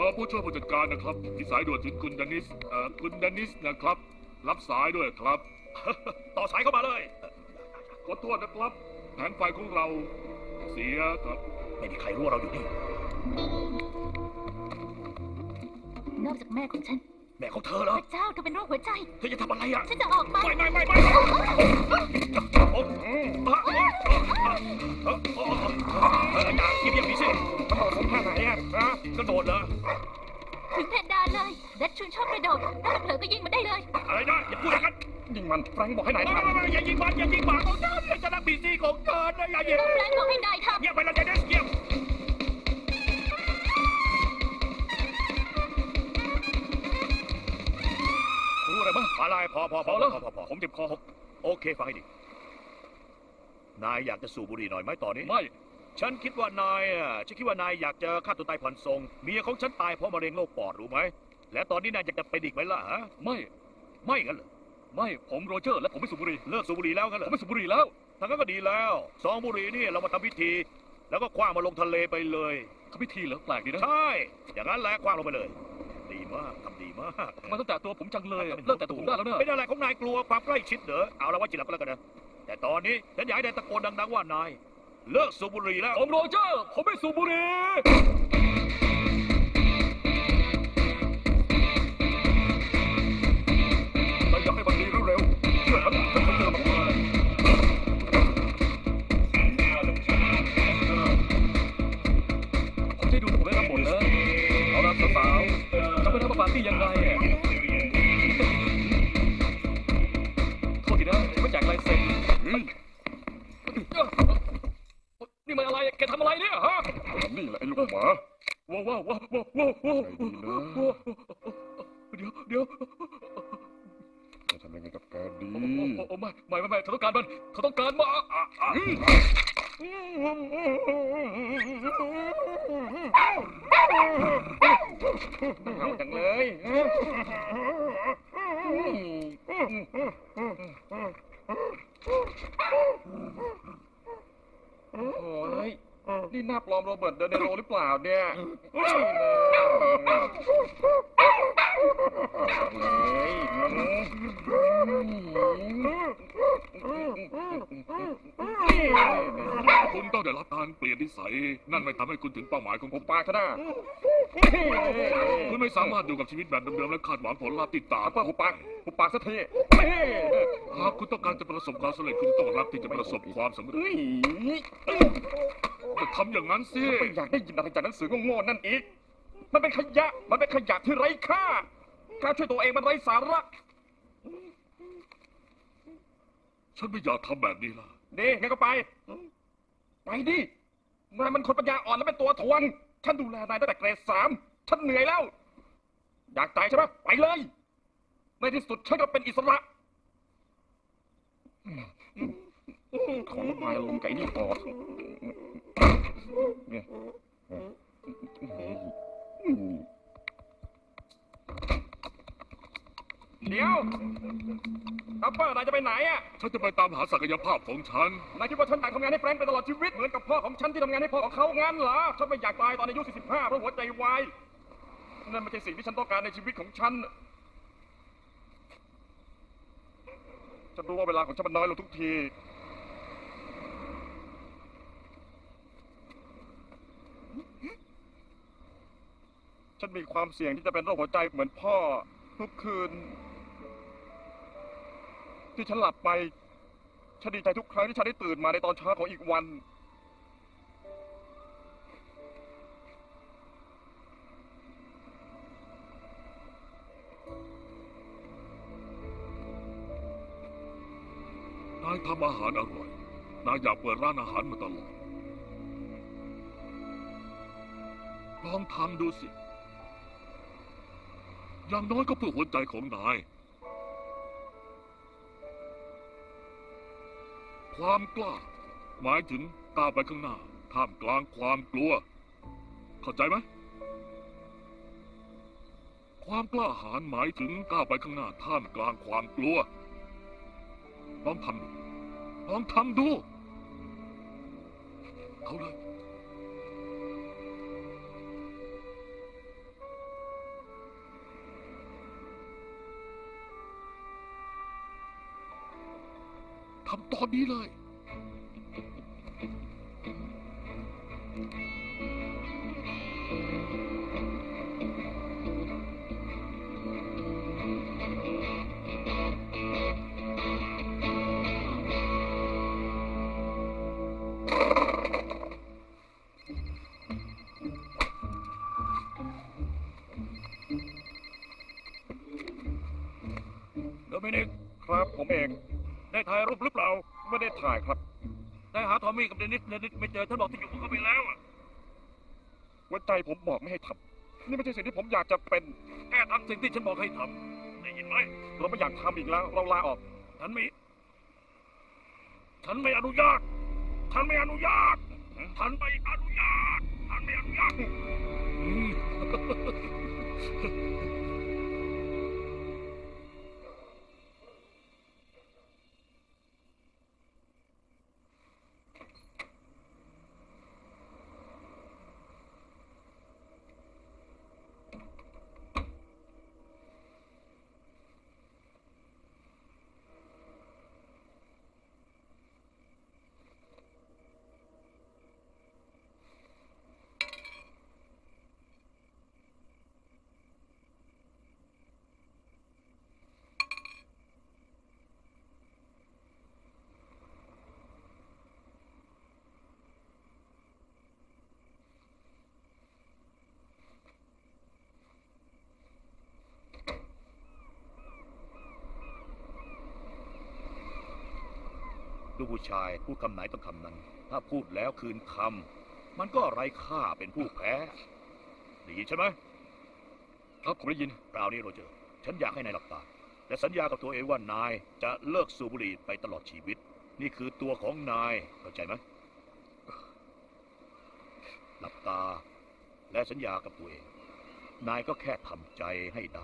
ผู้ช่วยผู้จัดการนะครับมีสายด่วนถึงคุณเดนิสเอ่อคุณเดนิสนะครับ รับสายด้วยครับต่อสายเข้ามาเลยขอโทษนะครับแผงไฟของเราเสียครับไม่มีใครรู้ว่าเราอยู่นี่นอกจากแม่ของฉันแม่ของเธอเหรอพระเจ้าเธอเป็นโรคหัวใจเธอจะทำอะไรอ่ะฉันจะออกไปไม่ไม่ไม่ไม่โอ้อย่าเงียบๆดีสิมันเหมาะสมแค่ไหนอ่ะฮะกระโดดเหรอถึงเพดานเลยดัชชุนชอบกระโดดถ้ามันเผลอก็ยิงมันได้เลยอะไรนะอย่าพูดอย่างนั้นยิงมันแฟรงค์บอกให้นายไม่ทำไม่ไม่อย่ายิงมันอย่ายิงหมาของฉันจะนักบีซีของเธอนะอย่ายิงต้องแปลงบอกให้นายทำเงียบไปแล้วจะได้เงียบรู้อะไรบ้างอะไรพอพอพอแล้วพอพอผมเจ็บคอโอเคฟังให้ดีนายอยากจะสูบบุหรี่หน่อยไหมตอนนี้ไม่ฉันคิดว่านายอ่ะฉันคิดว่านายอยากจะฆ่าตัวตายผ่อนทรงเมียของฉันตายเพราะมะเร็งโรคปอดรู้ไหมและตอนนี้นายอยากจะเป็นอีกไหมล่ะฮะไม่ไม่งั้นเหรอไม่ผมโรเจอร์และผมไม่สูบบุหรี่เลิกสูบบุหรี่แล้วงั้นเหรอผมไม่สูบบุหรี่แล้วทั้งนั้นก็ดีแล้วซองบุหรี่นี่เรามาทำพิธี แล้วก็คว้างมาลงทะเลไปเลยทำพิธีเหรอแปลกดีนะใช่อย่างนั้นแหละคว้างลงไปเลยดีมากทำดีมากมาตั้งแต่ตัวผมจังเลยเลิกแต่ตัวผมได้แล้วเนอะเป็นอะไรของนายกลัวความใกล้ชิดเหรอเอาละไว้จิตหลังก็แล้วกันนะแต่ตอนนี้ฉันอยากให้นายตะโกนดังๆว่านายเลิกสูบบุหรี่แล้วผมโรเจอร์ผมไม่สูบบุหรี่แต่อยากให้มันดีเร็วๆเชื่อฉันฉันจะทำมันผมจะดูแต่ผมไม่รับหมดนะเอาละสาวๆจะไปทำปาร์ตี้ยังไงอ่ะโทษทีนะฉันไม่แจกลายเซ็นนี่มันอะไรแกทำอะไรเนี่ยฮะนี่แหละไอ้ลูกหมาว้าวว้าวว้าวว้าวว้าวว้าวเดี๋ยวเดี๋ยวจะทำยังไงกับแกดีโอ้ไม่ไม่ไม่ไม่เธอต้องการมันเธอต้องการมาเอาจังเลยโอ้ยนี่หน้าปลอมโรเบิร์ตเดเนโรหรือเปล่าเนี่ยคุณต้องได้รับการเปลี่ยนนิสัยนั่นไม่ทำให้คุณถึงเป้าหมายของผมปากนะคุณไม่สามารถอยู่กับชีวิตแบบเดิมๆและคาดหวังผลลัพธ์ติดตามผมปากผมปากสักทีหากคุณต้องการจะประสบความสำเร็จคุณต้องรักที่จะประสบความสำเร็จจะทำอย่างนั้นสิไม่อยากได้ยินอะไรจากหนังสือโง่ๆนั่นอีกมันเป็นขยะมันเป็นขยะที่ไร้ค่าการช่วยตัวเองมันไร้สาระฉันไม่อยากทำแบบนี้ล่ะดีงั้นก็ไปไปดินายมันคนปัญญาอ่อนและเป็นตัวถ่วงฉันดูแลนายตั้งแต่เกรดสามฉันเหนื่อยแล้วอยากตายใช่ไหมไปเลยในที่สุดฉันก็เป็นอิสระขอระบายลมไก่นี่ก่อนเนี่ยเดี๋ยวอัปเปอร์นายจะไปไหนอ่ะฉันจะไปตามหาศักยภาพของฉันนายคิดว่าฉันอยากทำงานให้แฟรงค์ไปตลอดชีวิตเหมือนกับพ่อของฉันที่ทำงานให้พ่อของเขางั้นเหรอฉันไม่อยากตายตอนอายุสี่สิบห้าเพราะหัวใจวายนั่นไม่ใช่สิ่งที่ฉันต้องการในชีวิตของฉันฉันรู้ว่าเวลาของฉันมันน้อยลงทุกทีฉันมีความเสี่ยงที่จะเป็นโรคหัวใจเหมือนพ่อทุกคืนที่ฉันหลับไปฉันดีใจทุกครั้งที่ฉันได้ตื่นมาในตอนเช้าของอีกวันนายทำอาหารอร่อยนายอยากเปิดร้านอาหารมาตลอดลองทำดูสิอย่างน้อยก็เพื่อหัวใจของนายความกล้าหมายถึงก้าวไปข้างหน้าท่ามกลางความกลัวเข้าใจไหมความกล้าหาญหมายถึงก้าวไปข้างหน้าท่ามกลางความกลัวลองทำดูลองทำดูเอาเลยทำตอนนี้เลยโดมินิกครับผมเองได้ถ่ายรูปหรือเปล่าไม่ได้ถ่ายครับได้หาทอมมี่กับเดนิสเดนิสไม่เจอฉันบอกที่อยู่กับเขาไปแล้วอะหัวใจผมบอกไม่ให้ทำนี่ไม่ใช่สิ่งที่ผมอยากจะเป็นแค่ทำสิ่งที่ฉันบอกให้ทำได้ยินไหมเราไม่อยากทำอีกแล้ว เราลาออกฉันไม่ฉันไม่อนุญาตฉันไม่อนุญาตฉันไม่อนุญาตฉันไม่อนุญาตอืมลูกผู้ชายพูดคำไหนต้องคำนั้น ถ้าพูดแล้วคืนคำมันก็ไร้ค่าเป็นผู้แพ้ได้ยินใช่ไหมครับผมได้ยินคราวนี้โรเจอร์ฉันอยากให้นายหลับตาและสัญญากับตัวเองว่านายจะเลิกสูบบุหรี่ไปตลอดชีวิตนี่คือตัวของนายเข้าใจไหมหลับตาและสัญญากับตัวเองนายก็แค่ทำใจให้ได้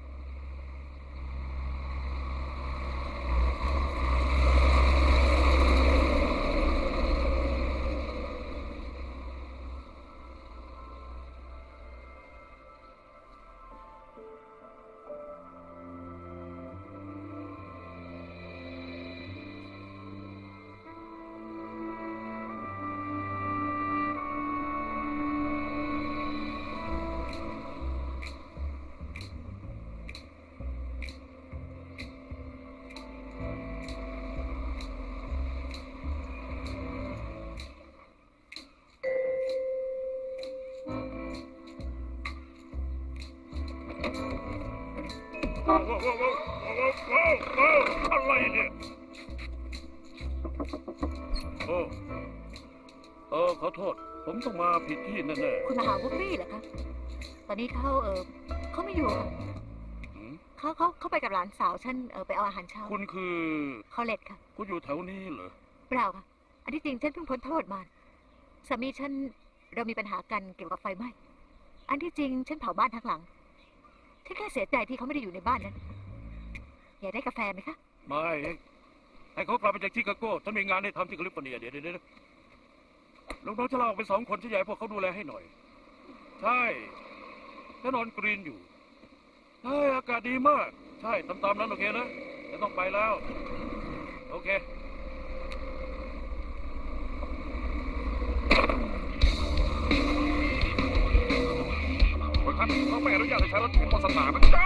ว้าวว้าวว้าวว้าวว้าวว้าวอะไรเนี่ยโอ้เออขอโทษผมต้องมาผิดที่แน่คุณมาหาวุฟฟี่เหรอคะ ตอนนี้เขาเออเขาไม่อยู่ค่ะๆหืมเขาเขาเขาไปกับหลานสาวฉันเออไปเอาอาหารเช้าคุณคือคอเลตค่ะคุณอยู่แถวนี้เหรอเปล่าค่ะ อันที่จริงฉันเพิ่งพ้นโทษมาสามีฉันเรามีปัญหากันเกี่ยวกับไฟไหม้ อันที่จริงฉันเผาบ้านทั้งหลัง ฉันแค่เสียใจที่เขาไม่ได้อยู่ในบ้านนั้น อยากได้กาแฟไหมคะไม่ให้เขากลับไปจากชิคาโกฉันมีงานให้ทำที่แคลิฟอร์เนียเดี๋ยวเดี๋ยวเดี๋ยวลูกน้องฉันลาออกไปสองคนฉันอยากให้พวกเขาดูแลให้หน่อย ใช่ฉันนอนกรีนอยู่ใช่อากาศดีมาก ใช่ตามๆนั้นโอเคนะจะต้องไปแล้วโอเคท่านเขาไม่อนุญาตให้ใช้รถเข็นบนสนามนะได้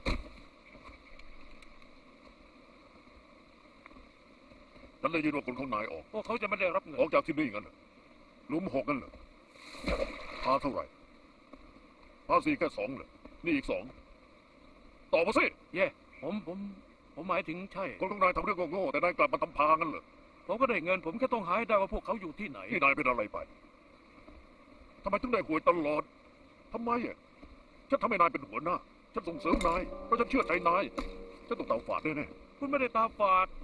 ฉันเลยยืนว่าคนของนายออกพวกเขาจะไม่ได้รับเงินออกจากที่นี่กันเหรอหลุมหกกันเหรอค่าเท่าไหร่ภาษีแค่สองเหรอนี่อีกสองตอบมาสิเย่ผมผมผมหมายถึงใช่คนของนายทำเรื่องโง่ๆแต่นายกลับมาทำพากันเหรอผมก็ได้เงิน ผมแค่ต้องหาให้ได้ว่าพวกเขาอยู่ที่ไหนที่นายเป็นอะไรไปทำไมถึงได้หวยตลอดทำไมอ่ะฉันทำให้นายเป็นหัวหน้าฉันส่งเสริมนายเพราะฉันเชื่อใจนายฉันต้องตาฝาดแน่ๆคุณไม่ได้ตาฝาด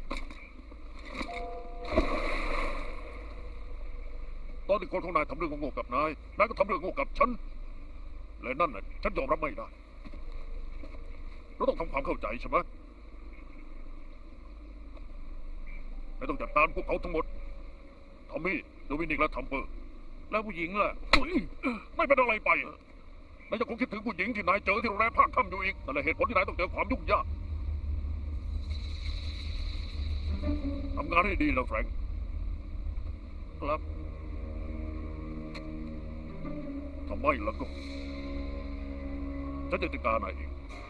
ตอนที่คนของนายทำเรื่องโง่ๆกับนาย นายก็ทำเรื่องโง่กับฉัน และนั่นน่ะฉันยอมรับไม่ได้ เราต้องทำความเข้าใจใช่ไหมไม่ต้องจัดการพวกเขาทั้งหมดทอมมี่โดมินิกและทัมเปอร์แล้วผู้หญิงล่ะอุ๊ยไม่เป็นอะไรไปนายจะคงคิดถึงผู้หญิงที่นายเจอที่โรงแรมภาคค่ำอยู่อีกนั่นแหละเหตุผลที่นายต้องเจอความยุ่งยากทำงานให้ดีนะแฟรงค์ครับทำไมล่ะก็ฉันจะจัดการนายเอง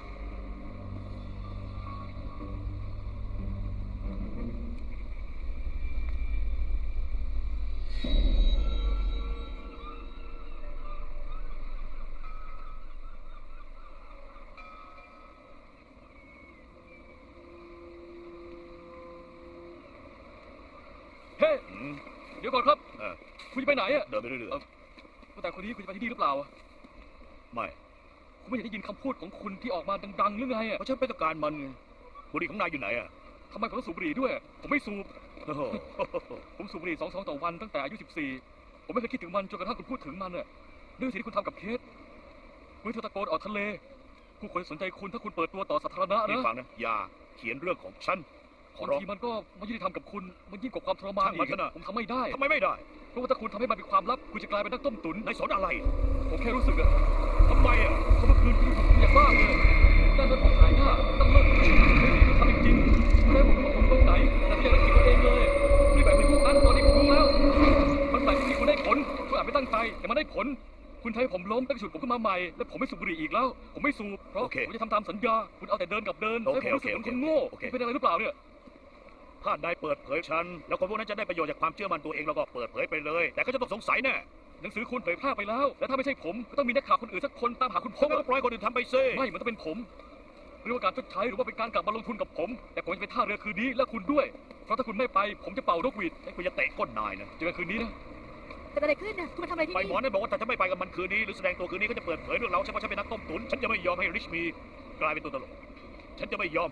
เฮ้ เดี๋ยวก่อนครับเออคุณจะไปไหนอะเดินไปเรื่อยว่าแต่คนนี้คุณจะไปที่นี่หรือเปล่าอะๆไม่คุณไม่เห็นได้ยินคำพูดของคุณที่ออกมาดังๆหรือไงอะเพราะฉันไปต้องการมันไงบุหรี่ของนายอยู่ไหนอ่ะทำไมผมต้องสูบบุหรี่ด้วย ผมไม่สูบโอ้โหผมสูบบุหรี่สองซองต่อวันตั้งแต่อายุสิบสี่ผมไม่เคยคิดถึงมันจนกระทั่งคุณพูดถึงมันอะเรื่องสิ่งที่คุณทำกับเคสคุณเธอตะโกนออกทะเล ผู้คนสนใจคุณถ้าคุณเปิดตัวต่อสาธารณะนี่นะฟังนะ อย่าเขียนเรื่องของฉัน ขอบางร้องทีมันก็ไม่ยุติธรรมกับคุณ มันยิ่งกว่าความทรมานช่างมันอีกเถอะนะผมทำไม่ได้ทำไมไม่ได้เพราะว่าถ้าคุณทำให้มันเป็นความลับ คุณจะกลายเป็นนักต้มตุ๋นนายสนอะไรผมแค่รู้สึกอะทำไมอ่ะเพราะเมื่อคืนคุณถูกผมอย่างบ้าเลยด้านนั้นผมหายหน้าต้องเลิกไม่มีทำจริงๆแล้วผมว่าผมตรงไหนแต่ไม่อยากรักษาตัวเองเลยนี่แบบเป็นพวกนั้นตอนนี้ผมรู้แล้ว มันแบบที่คุณได้ผลคุณอาจไม่ตั้งใจแต่มันได้ผล คุณทำให้ผมล้มแล้วก็ฉุดผมขึ้นมาใหม่ แล้วผมไม่สูบบุหรี่อีกแล้ว ผมไม่สูบ เพราะโอเคผมจะทำตามสัญญา คุณเอาแต่เดินกับเดินโอให้เคผมรู้สึกเหมือนโอเคคนโง่โอเคคุณเป็นอะไรหรือเปล่าเนี่ยถ้านายเปิดเผยฉัน แล้วคนพวกนั้นจะได้ประโยชน์จากความเชื่อมั่นตัวเองแล้วก็เปิดเผยไปเลย แต่ก็จะต้องสงสัยแน่หนังสือคุณเผยแพร่ไปแล้ว แล้วถ้าไม่ใช่ผมก็ต้องมีนักข่าวคนอื่นสักคนตามหาคุณพผมบก็ปล่อยคนอื่นทำไปซิไม่มันต้องเป็นผมหรือว่าการชดใช้หรือว่าเป็นการกลับมาลงทุนกับผม แต่ผมจะไปท่าเรือคืนนี้และคุณด้วย เพราะถ้าคุณไม่ไป ผมจะเป่านกหวีดไอ้คุณจะเตะก้นนายนะเจอกันคืนนี้นะเกิดอะไรขึ้นน่ะคุณมาทำอะไรที่ไปนี่หมอนั่นบอกว่าถ้าฉันไม่ไปกับมันคืนนี้หรือแสดงตัวคืนนี้ก็จะเปิดเผยเรื่องเราใช่ไหมฉันเป็นนักต้มตุ๋นฉันจะไม่ยอมให้ริชมีกลายเป็นตัวตลก ฉันจะไม่ยอม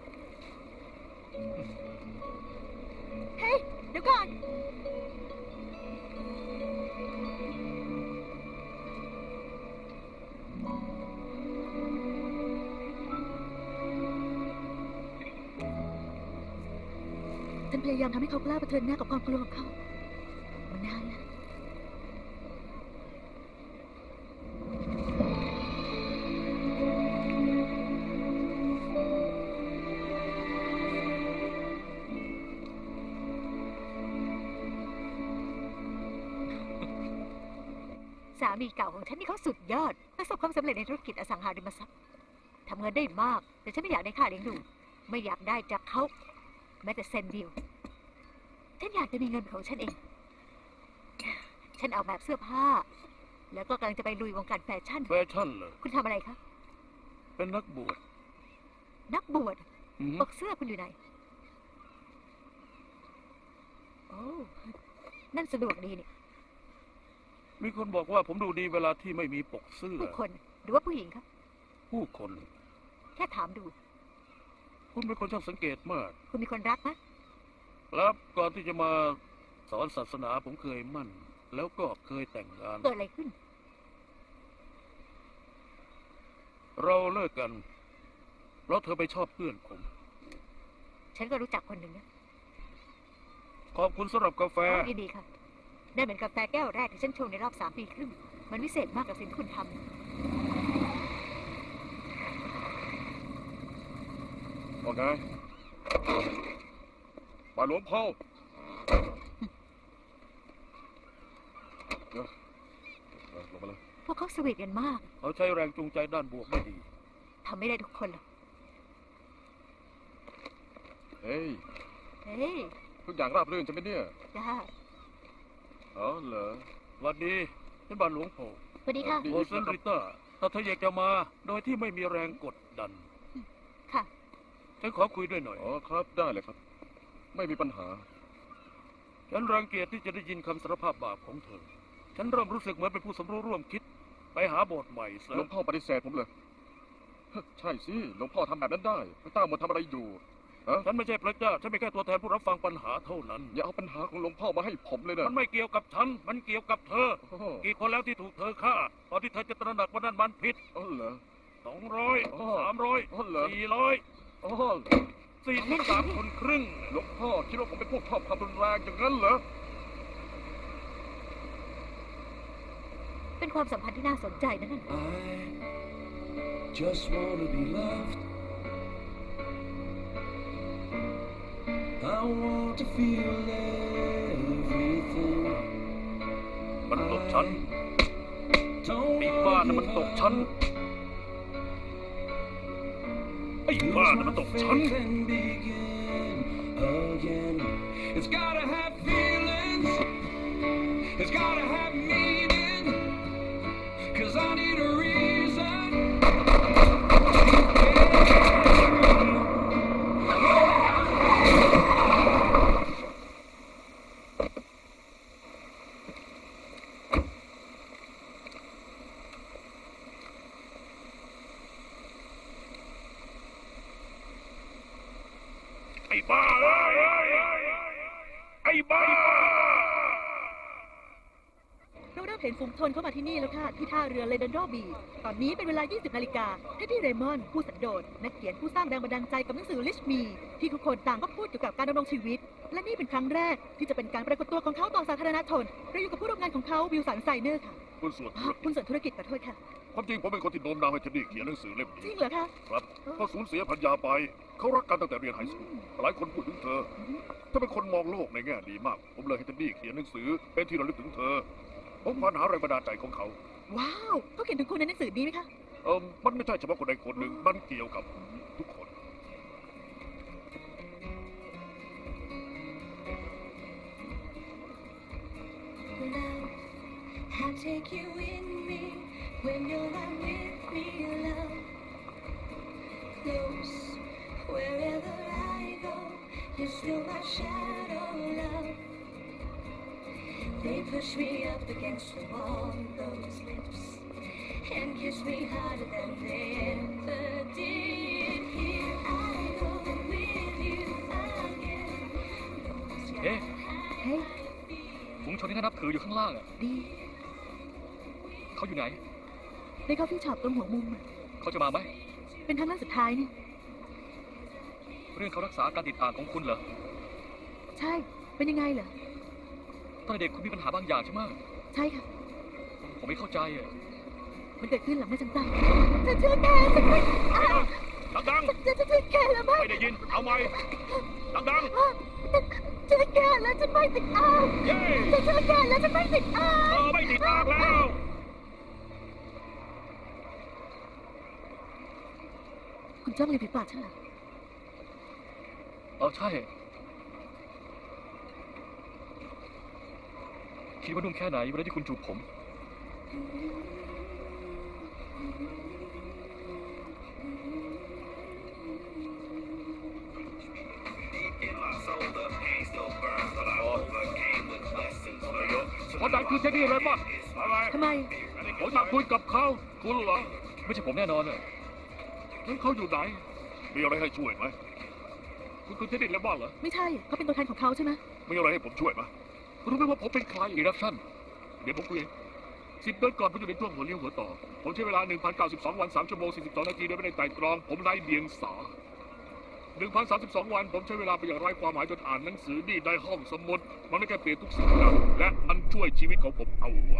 เฮ้ย เดี๋ยวก่อน ฉันพยายามทำให้เขากล้าเผชิญหน้ากับความกลัวของเขามานานแล้วสามีเก่าของฉันนี่เขาสุดยอดประสบความสำเร็จในธุรกิจอสังหาริมทรัพย์ทำเงินได้มาก แต่ฉันไม่อยากได้ค่าเลี้ยงดูไม่อยากได้จากเขาแม้แต่เซนเดียวฉันอยากจะมีเงินของฉันเอง ฉันเอาแบบเสื้อผ้า แล้วก็กำลังจะไปลุยวงการแฟชั่นแฟชั่นเหรอคุณทำอะไรคะเป็นนักบวชนักบวชอืมปกเสื้อคุณอยู่ไหนโอ้นั่นสะดวกดีนี่มีคนบอกว่าผมดูดีเวลาที่ไม่มีปกเสื้อผู้คนหรือว่าผู้หญิงครับผู้คนแค่ถามดูคุณเป็นคนช่างสังเกตมากคุณมีคนรักไหมครับก่อนที่จะมาสอนศาสนาผมเคยมั่น แล้วก็เคยแต่งงานเกิดอะไรขึ้นเราเลิกกัน เพราะเธอไปชอบเพื่อนผมฉันก็รู้จักคนหนึ่งนะขอบคุณสำหรับกาแฟอ๋อยินดีค่ะได้เหมือนกาแฟแก้วแรกที่ฉันชงในรอบสามปีครึ่งมันวิเศษมากกับสิ่งที่คุณทำว่าไงป่าหลวงพ่อเดี๋ยวเออลงมาเลยพวกเขาสวีทกันมากเขาใช้แรงจูงใจด้านบวกไม่ดีทำไม่ได้ทุกคนหรอกเฮ้ยเฮ้ยทุกอย่างราบรื่นใช่ไหมเนี่ยจ้าอ๋อเหรอสวัสดีเป็นบ้านหลวงพ่อสวัสดีค่ะดีโอเซนริต้าถ้าเธออยากจะมา โดยที่ไม่มีแรงกดดันค่ะฉันขอคุยด้วยหน่อยอ๋อครับได้เลยครับ ไม่มีปัญหาฉันรังเกียจที่จะได้ยินคำสารภาพบาปของเธอ ฉันเริ่มรู้สึกเหมือนเป็นผู้สมรู้ร่วมคิด ไปหาโบสถ์ใหม่ซะหลวงพ่อปฏิเสธผมเลยฮะใช่สิหลวงพ่อทำแบบนั้นได้พระเจ้าหมดทำอะไรอยู่ฮะฉันไม่ใช่พระเจ้า ฉันเป็นแค่ตัวแทนผู้รับฟังปัญหาเท่านั้นอย่าเอาปัญหาของหลวงพ่อมาให้ผมเลยนะมันไม่เกี่ยวกับฉัน มันเกี่ยวกับเธอโอ้โหกี่คนแล้วที่ถูกเธอฆ่า ตอนที่เธอจะตระหนักว่านั่นมันผิดอ๋อเหรอสองร้อยอ๋อสามร้อยอ๋อเหรอสี่ร้อยอ๋อสี่สิบสามคนครึ่งหลวงพ่อคิดว่าผมเป็นพวกชอบความรุนแรงอย่างนั้นเหรอเป็นความสัมพันธ์ที่น่าสนใจนะนั่น I just wanna be loved. I want to feel everything. มันตกชั้น Don't ไอ้บ้านะมันตกชั้น ไอ้บ้านะมันตกชั้น faith and begin again. It's gotta have feelings. It's gotta have meaning. Cause I need a reason. ไอ้บ้าไอ้บ้าเราเริ่มเห็นฝูงชนเข้ามาที่นี่แล้วค่ะ ที่ท่าเรือเลเดนโดบีตอนนี้เป็นเวลา ยี่สิบ นาฬิกาเท็ดดี้เรมอนด์ผู้สันโดษนักเขียนผู้สร้างแรงบันดาลใจกับหนังสือลิชมีที่ทุกคนต่างก็พูดเกี่ยวกับการดำรงชีวิต และนี่เป็นครั้งแรกที่จะเป็นการปรากฏตัวของเขาต่อสาธารณชนเราอยู่กับผู้ร่วมงานของเขาวิลสันไซเนอร์ค่ะคุณส่วนธุอ้าร วกิจคุณส่วนธุรกิจขอโทษค่ะความจริงผมเป็นคนที่โน้มน้าวให้เท็ดดี้เขียนหนังสือเล่มจรินี้งเหรอคะครับเขาสูญเสียภรรยาไป เขารักกันตั้งแต่เรียนไฮสคูลหลายคนพูดถึงเธอเธอเป็นคนมองโลกในแง่ดีมาก ผมเลยให้เท็ดดี้เขียนหนังสือเป็นที่ระลึกถึงเธอ ผมควานหาแรงบันดาลใจของเขาว้าวเขาเขียนถึงคุณในหนังสือนี้ไหมคะเออมันไม่ใช่เฉพาะคนใดคนหนึ่ง มันเกี่ยวกับทุกคน Love, I'll take you with me when you're not with me, love. Close, wherever I go, you're still my shadow, love. They push me up against the wall, those lips, and kiss me harder than they ever did. Here I go with you again. เอ๊ะเฮ้ยฝูงชนที่น่านับถืออยู่ข้างล่างอ่ะดีเขาอยู่ไหนในคอฟฟี่ช็อปตรงหัวมุมอะเขาจะมาไหมเป็นทางล่างสุดท้ายนี่เรื่องเขารักษาการติดอ่างของคุณเหรอใช่ เป็นยังไงเหรอตอนเด็กคุณมีปัญหาบางอย่างใช่ไหมใช่ค่ะผมไม่เข้าใจอ่ะมันเกิดขึ้นหลังไม่ฉันตายจะเชื่อแกฉันไม่อ้าวดังจะจะเชื่อแกแล้วไหมๆ ไม่ได้ยิน เอาไหมดังเชื่อแกแล้วฉันไม่ติดอ้าวๆ เย้จะเชื่อแกแล้วฉันไม่ติดอ้าเอวอไม่ติดตากแล้วคุณจ้องริมฝีปากฉันเหรอเออใช่ คิดว่านุ่มแค่ไหนเวลาที่คุณจูบผมคนนั้นคือเท็ดดี้เรมอนด์อะไรทำไมผมอยากคุยกับเขา คุณเหรอไม่ใช่ผมแน่นอนอ่ะงั้นเขาอยู่ไหนมีอะไรให้ช่วยไหมคุณคือเท็ดดี้เรมอนด์เหรอไม่ใช่เขาเป็นตัวแทนของเขาใช่ไหมมีอะไรให้ผมช่วยไหมรู้ไหมว่าผมเป็นใครอีรัปชั่นเดี๋ยวผมคุยเองสิบเดือนก่อนผมอยู่ในช่วงหัวเลี้ยวหัวต่อ ผมใช้เวลา หนึ่งพันเก้าสิบสอง วัน สาม ชั่วโมง สี่สิบสอง นาทีโดยไม่ได้ไตร่ตรอง ผมไร้เดียงสา หนึ่งพันสามสิบสอง วัน ผมใช้เวลาไปอย่างไร้ความหมายจนอ่านหนังสือนี่ในห้องสมุด มันไม่แค่เปลี่ยนทุกสิ่งอย่างและมันช่วยชีวิตของผมเอาไว้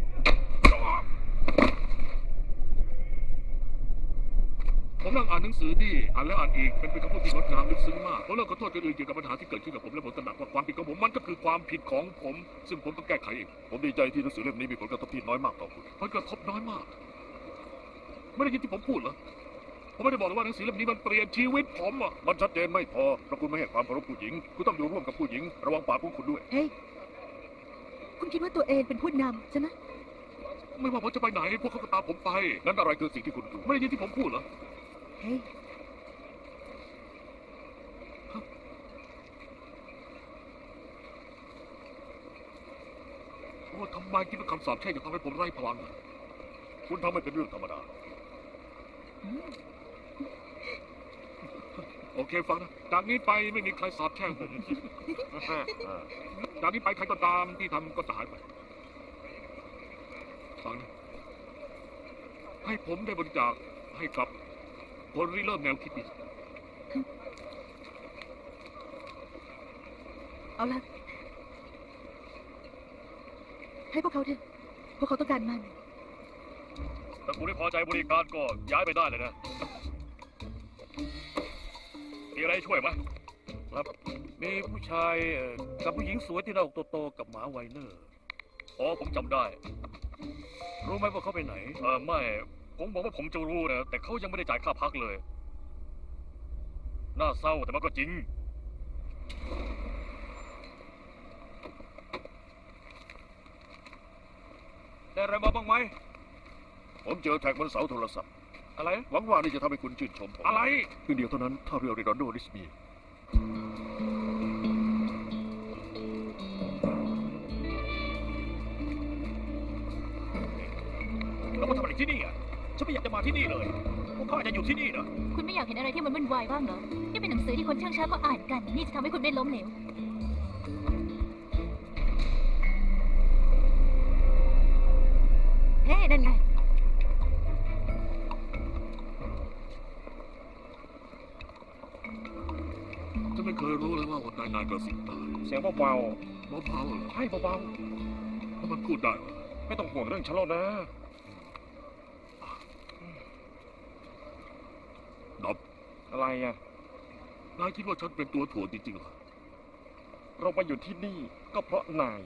ผมนั่งอ่านหนังสือนี่อ่านแล้วอ่านอีกเป็นเป็นคำพูดที่งดงามลึกซึ้งมากผมเลิกขอโทษคนอื่นเกี่ยวกับปัญหาที่เกิดขึ้นกับผมและผมตระหนักว่าความผิดของผมมันก็คือความผิดของผม ซึ่งผมต้องแก้ไขเองผมดีใจที่หนังสือเล่มนี้มีผลกระทบที่น้อยมากต่อคุณผลกระทบน้อยมาก ไม่ได้ยินที่ผมพูดเหรอผมไม่ได้บอกเลยว่าหนังสือเล่มนี้มันเปลี่ยนชีวิตผมอ่ะมันชัดเจนไม่พอเพราะคุณไม่ให้ความเคารพผู้หญิง คุณต้องอยู่ร่วมกับผู้หญิง ระวังปากของคุณด้วยเฮ้ย คุณคิดว่าตัวเองเป็นผู้นำใช่ไหมไม่ว่าผมจะไปไหนพวกเขาก็ตามผมไปนั้นอะไรคือสิ่งที่คุณดูไม่ได้ยินที่ผมพูดเหรอเฮ้ยว่าทำไมคิดว่าคำสาปแช่งจะทำให้ผมไร้พลังอะคุณทำให้เป็นเรื่องธรรมดาโอเคฟังนะจากนี้ไปไม่มีใครสาปแช่งผม จากนี้ไปใครก็ตามที่ทำก็จะหายไปฟังนะให้ผมได้บริจาคให้กับคนริเริ่มแนวคิดนี้เอาละให้พวกเขาเถอะพวกเขาต้องการมันถ้าคุณไม่พอใจบริการก็ย้ายไปได้เลยนะ มีอะไรให้ช่วยไหมแปลครับ มีผู้ชายเอ่อกับผู้หญิงสวยที่เราโตๆกับหมาไวเนอร์อ๋อผมจำได้รู้ไหมว่าเขาไปไหนเออไม่ ผมบอกว่าผมจะรู้นะแต่เขายังไม่ได้จ่ายค่าพักเลย น่าเศร้าแต่มันก็จริงได้อะไรมาบ้างไหมผมเจอแท็กบนเสาโทรศัพท์อะไรหวังว่านี่จะทำให้คุณชื่นชมผมอะไรเพียงเดียวเท่านั้นถ้าเรียลเรดอนโดริสมีแล้วมาทำอะไรที่นี่อ่ะ ฉันไม่อยากจะมาที่นี่เลย พวกเขาอาจจะอยู่ที่นี่นะคุณไม่อยากเห็นอะไรที่มันวุ่นวายบ้างเหรอ นี่เป็นหนังสือที่คนช่างช้าเขาอ่านกัน นี่จะทำให้คุณไม่ล้มเหลวเฮ้ นั่นไงฉันไม่เคยรู้เลยว่าวันนายนายกระสิบตายเสียงเบาเบาๆเหรอๆให้เบาแล้วมันพูดได้เหรอๆไม่ต้องห่วงเรื่องฉันแล้วนะดับอะไรอ่ะนายคิดว่าฉันเป็นตัวถ่วงจริงๆเหรอเรามาอยู่ที่นี่ก็เพราะนาย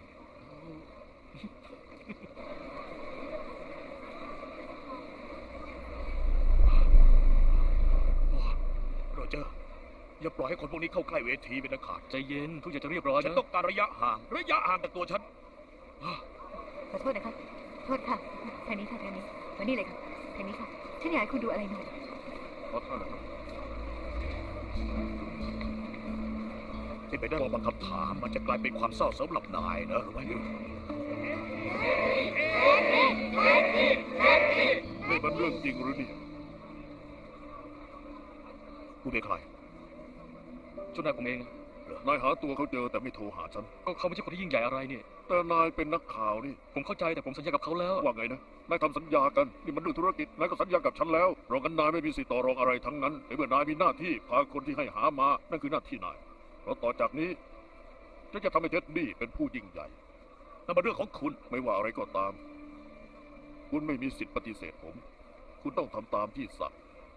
โรเจอร์ อย่าปล่อยให้คนพวกนี้เข้าใกล้เวทีเป็นอันขาดใจเย็น ทุกอย่างจะเรียบร้อยนะ ฉันต้องการระยะห่าง ระยะห่างจากตัวฉันขอโทษนะคะ โทษค่ะ ทางนี้ค่ะ ทางนี้ มานี่เลยค่ะ ทางนี้ค่ะ ฉันอยากให้คุณดูอะไรหน่อยขอโทษนะครับที่ไปได้ว่าบางคำถามมันจะกลายเป็นความเศร้าสำหรับนายนะรู้ไหมนี่มันเรื่องจริงหรือเนี่ยคุณเป็นใครเจ้านายผมเองนายหาตัวเขาเจอแต่ไม่โทรหาฉันก็เขาไม่ใช่คนที่ยิ่งใหญ่อะไรนี่แต่นายเป็นนักข่าวนี่ผมเข้าใจแต่ผมสัญญากับเขาแล้วว่าไงนะ นายทำสัญญากัน นี่มันเรื่องธุรกิจ นายก็สัญญากับฉันแล้วรองกันนายไม่มีสิทธิ์ต่อรองอะไรทั้งนั้นแต่เมื่อนายมีหน้าที่พาคนที่ให้หามา นั่นคือหน้าที่นาย เพราะต่อจากนี้ฉันจะทำให้เท็ดดี้เป็นผู้ยิ่งใหญ่นั่นเป็นเรื่องของคุณไม่ว่าอะไรก็ตาม คุณไม่มีสิทธิ์ปฏิเสธผม คุณต้องทำตามที่สั่ง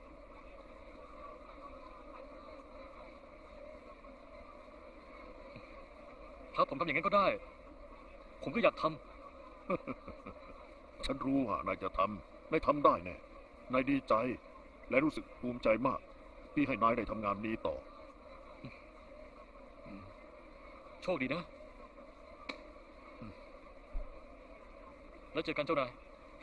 ถ้าผมทำอย่างนั้นก็ได้ ผมก็อยากทำฉันรู้ว่านายจะทำนายทำได้แน่ นายดีใจ และรู้สึกภูมิใจมาก ที่ให้นายได้ทำงานนี้ต่อโชคดีนะ แล้วเจอกันเจ้านาย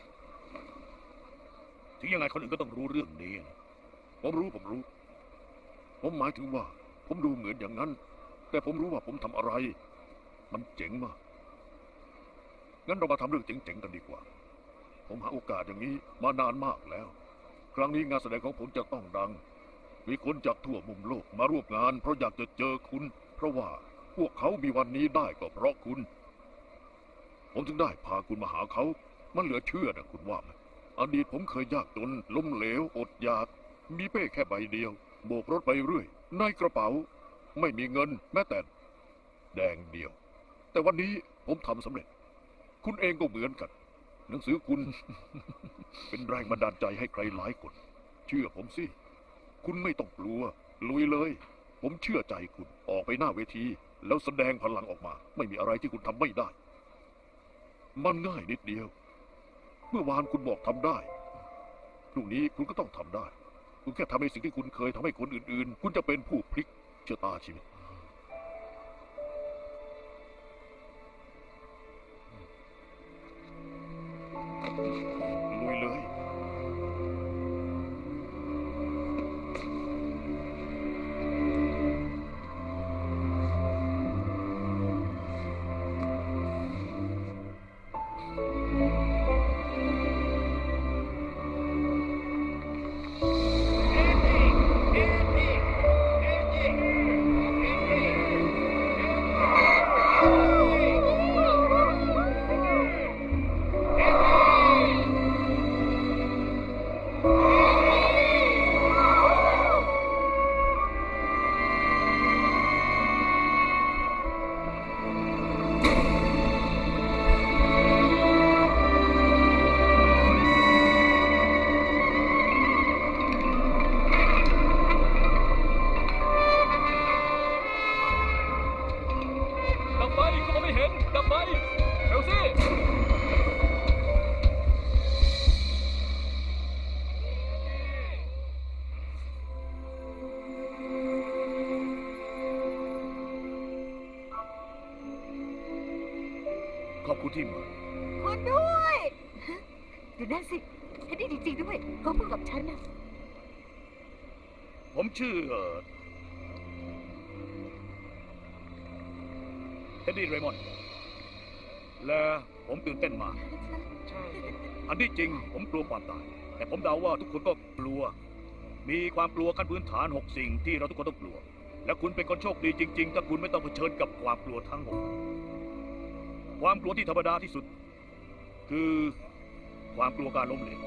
ถึงยังไงคนอื่นก็ต้องรู้เรื่องนี้นะผมรู้ผมรู้ ผมหมายถึงว่า ผมดูเหมือนอย่างนั้น แต่ผมรู้ว่าผมทำอะไร มันเจ๋งมาก งั้นเรามาทำเรื่องเจ๋งๆกันดีกว่า ผมหาโอกาสอย่างนี้มานานมากแล้ว ครั้งนี้งานแสดงของผมจะต้องดัง มีคนจากทั่วมุมโลกมาร่วมงานเพราะอยากจะเจอคุณ เพราะว่าพวกเขามีวันนี้ได้ก็เพราะคุณ ผมจึงได้พาคุณมาหาเขา มันเหลือเชื่อนะคุณว่าไหมอดีตผมเคยยากจนล้มเหลวอดอยาก มีเป้แค่ใบเดียว โบกรถไปเรื่อย ในกระเป๋า ไม่มีเงินแม้แต่แดงเดียว แต่วันนี้ผมทำสำเร็จ คุณเองก็เหมือนกัน หนังสือคุณ เป็นแรงบันดาลใจให้ใครหลายคน เชื่อผมสิ คุณไม่ต้องกลัว ลุยเลย ผมเชื่อใจคุณออกไปหน้าเวที แล้วแสดงพลังออกมา ไม่มีอะไรที่คุณทำไม่ได้ มันง่ายนิดเดียว เมื่อวานคุณบอกทำได้พรุ่งนี้คุณก็ต้องทำได้ คุณแค่ทำในสิ่งที่คุณเคยทำให้คนอื่นๆ คุณจะเป็นผู้พลิกชะตาชีวิตลุยเลย Hey! อบคุณที่มาคุณด้วยดูนั่นสิเท็ดดี้จริงๆด้วยเขาพูดกับฉันนะผมชื่อเอ่อเท็ดดี้เรย์มอนด์และผมตื่นเต้นมาก อันที่จริงผมกลัวความตาย แต่ผมเดาว่าทุกคนก็กลัว มีความกลัวขั้นพื้นฐานหกสิ่งที่เราทุกคนต้องกลัว และคุณเป็นคนโชคดีจริงๆถ้าคุณไม่ต้องเผชิญกับความกลัวทั้งหกความกลัวที่ธรรมดาที่สุด คือความกลัวการล้มเหลว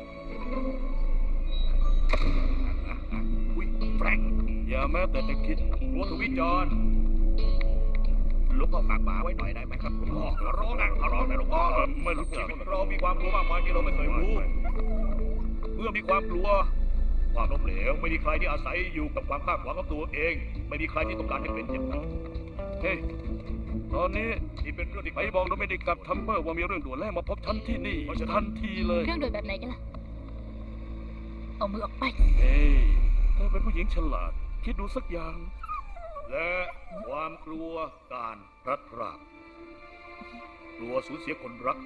อุ๊ยแฟรงค์อย่าแม้แต่จะคิดกลัวถูกวิจารณ์หลวงพ่อฝากหมาไว้หน่อยได้ไหมครับหลวงพ่อขอร้องนะขอร้องนะหลวงพ่อไม่รู้ชีวิตเรามีความกลัวมากมายที่เราไม่เคยรู้เมื่อมีความกลัวความล้มเหลวไม่มีใครที่อาศัยอยู่กับความคาดหวังของตัวเองไม่มีใครที่ต้องการให้เป็นอย่างนั้นเฮ้ยตอนนี้นี่เป็นเรื่องที่ไปบอกโดเมนิกกับทัมเบอร์ว่ามีเรื่องด่วนแล้วมาพบฉันที่นี่ทันทีเลยเรื่องด่วนแบบไหนกันล่ะ เอามือออกไปเฮ้ยเธอเป็นผู้หญิงฉลาด คิดดูสักอย่างและความกลัวการพลัดพรากกลัวสูญเสียคนรัก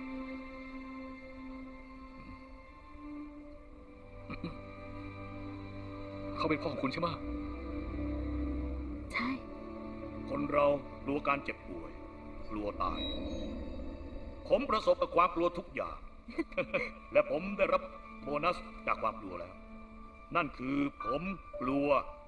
เขาเป็นพ่อของคุณใช่ไหม ใช่คนเรากลัวการเจ็บป่วย กลัวตาย ผมประสบกับความกลัวทุกอย่าง และผมได้รับโบนัสจากความกลัวแล้ว นั่นคือผมกลัว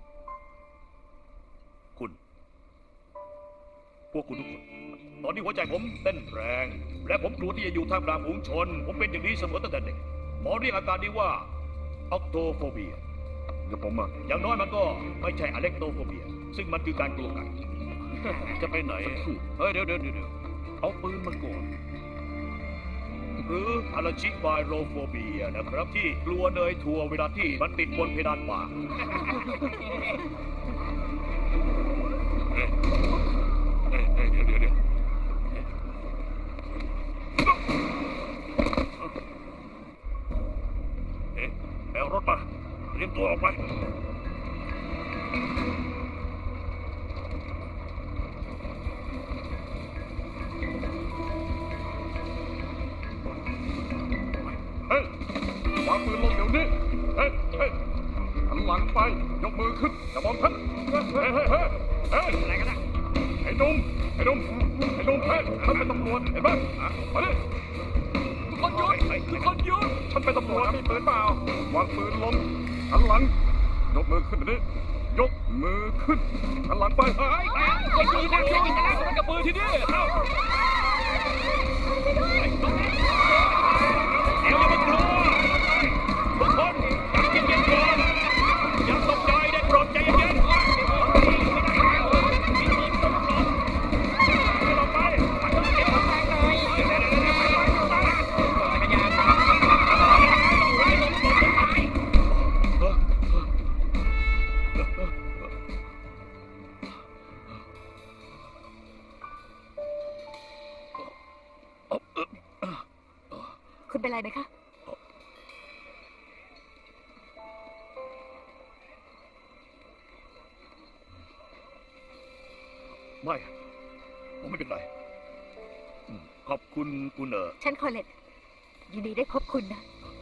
คุณ พวกคุณทุกคน ตอนนี้หัวใจผมเต้นแรง และผมกลัวที่จะอยู่ท่ามกลางฝูงชน ผมเป็นอย่างนี้เสมอตั้งแต่เด็กหมอเรียกอาการนี้ว่าออกโตโฟเบียกับผมอะอย่างน้อยมันก็ไม่ใช่อเล็กโตโฟเบียซึ่งมันคือการกลัวกันจะไปไหน เฮ้ยเดี๋ยวเดี๋ยวเดี๋ยวเอาปืนมาก่อนหรืออลชิบายโรโฟเบียนะครับที่กลัวเนยถั่วเวลาที่มันติดบนเพดานปากเฮ้ยเฮ้ยเฮ้ยเดี๋ยวเดี๋ยวเดี๋ยวเอ๊ะเอารถมาเตรียมตัวออกไปเฮ้ยวางปืนลงเดี๋ยวนี้ เฮ้ยเฮ้ยหันหลังไป ยกมือขึ้นอย่ามองท่านเฮ้ยเฮ้ยเฮ้ยเฮ้ยอะไรกันนะไอ้หนุ่มไอ้หนุ่มไอ้หนุ่มเฮ้ยท่านเป็นตำรวจเห็นไหมมาดิทุกคนหยุดทุกคนหยุดฉันเป็นตำรวจมีปืนเปล่าวางปืนลงหันหลัง ยกมือขึ้นเดี๋ยวนี้ยกมือขึ้นหันหลังไปเฮ้ยไอ้ปืนนะยิงกันแล้วมันกับปืนทีนี้เอ้าเดี๋ยวอย่าไปกลัวทุกคนจับเย็นๆก่อนอย่าตกใจได้โปรดใจเย็นๆคุณเป็นไรไหมคะไม่ผมไม่เป็นไรอืมขอบคุณคุณเออฉันคอเลตยินดีได้พบคุณนะ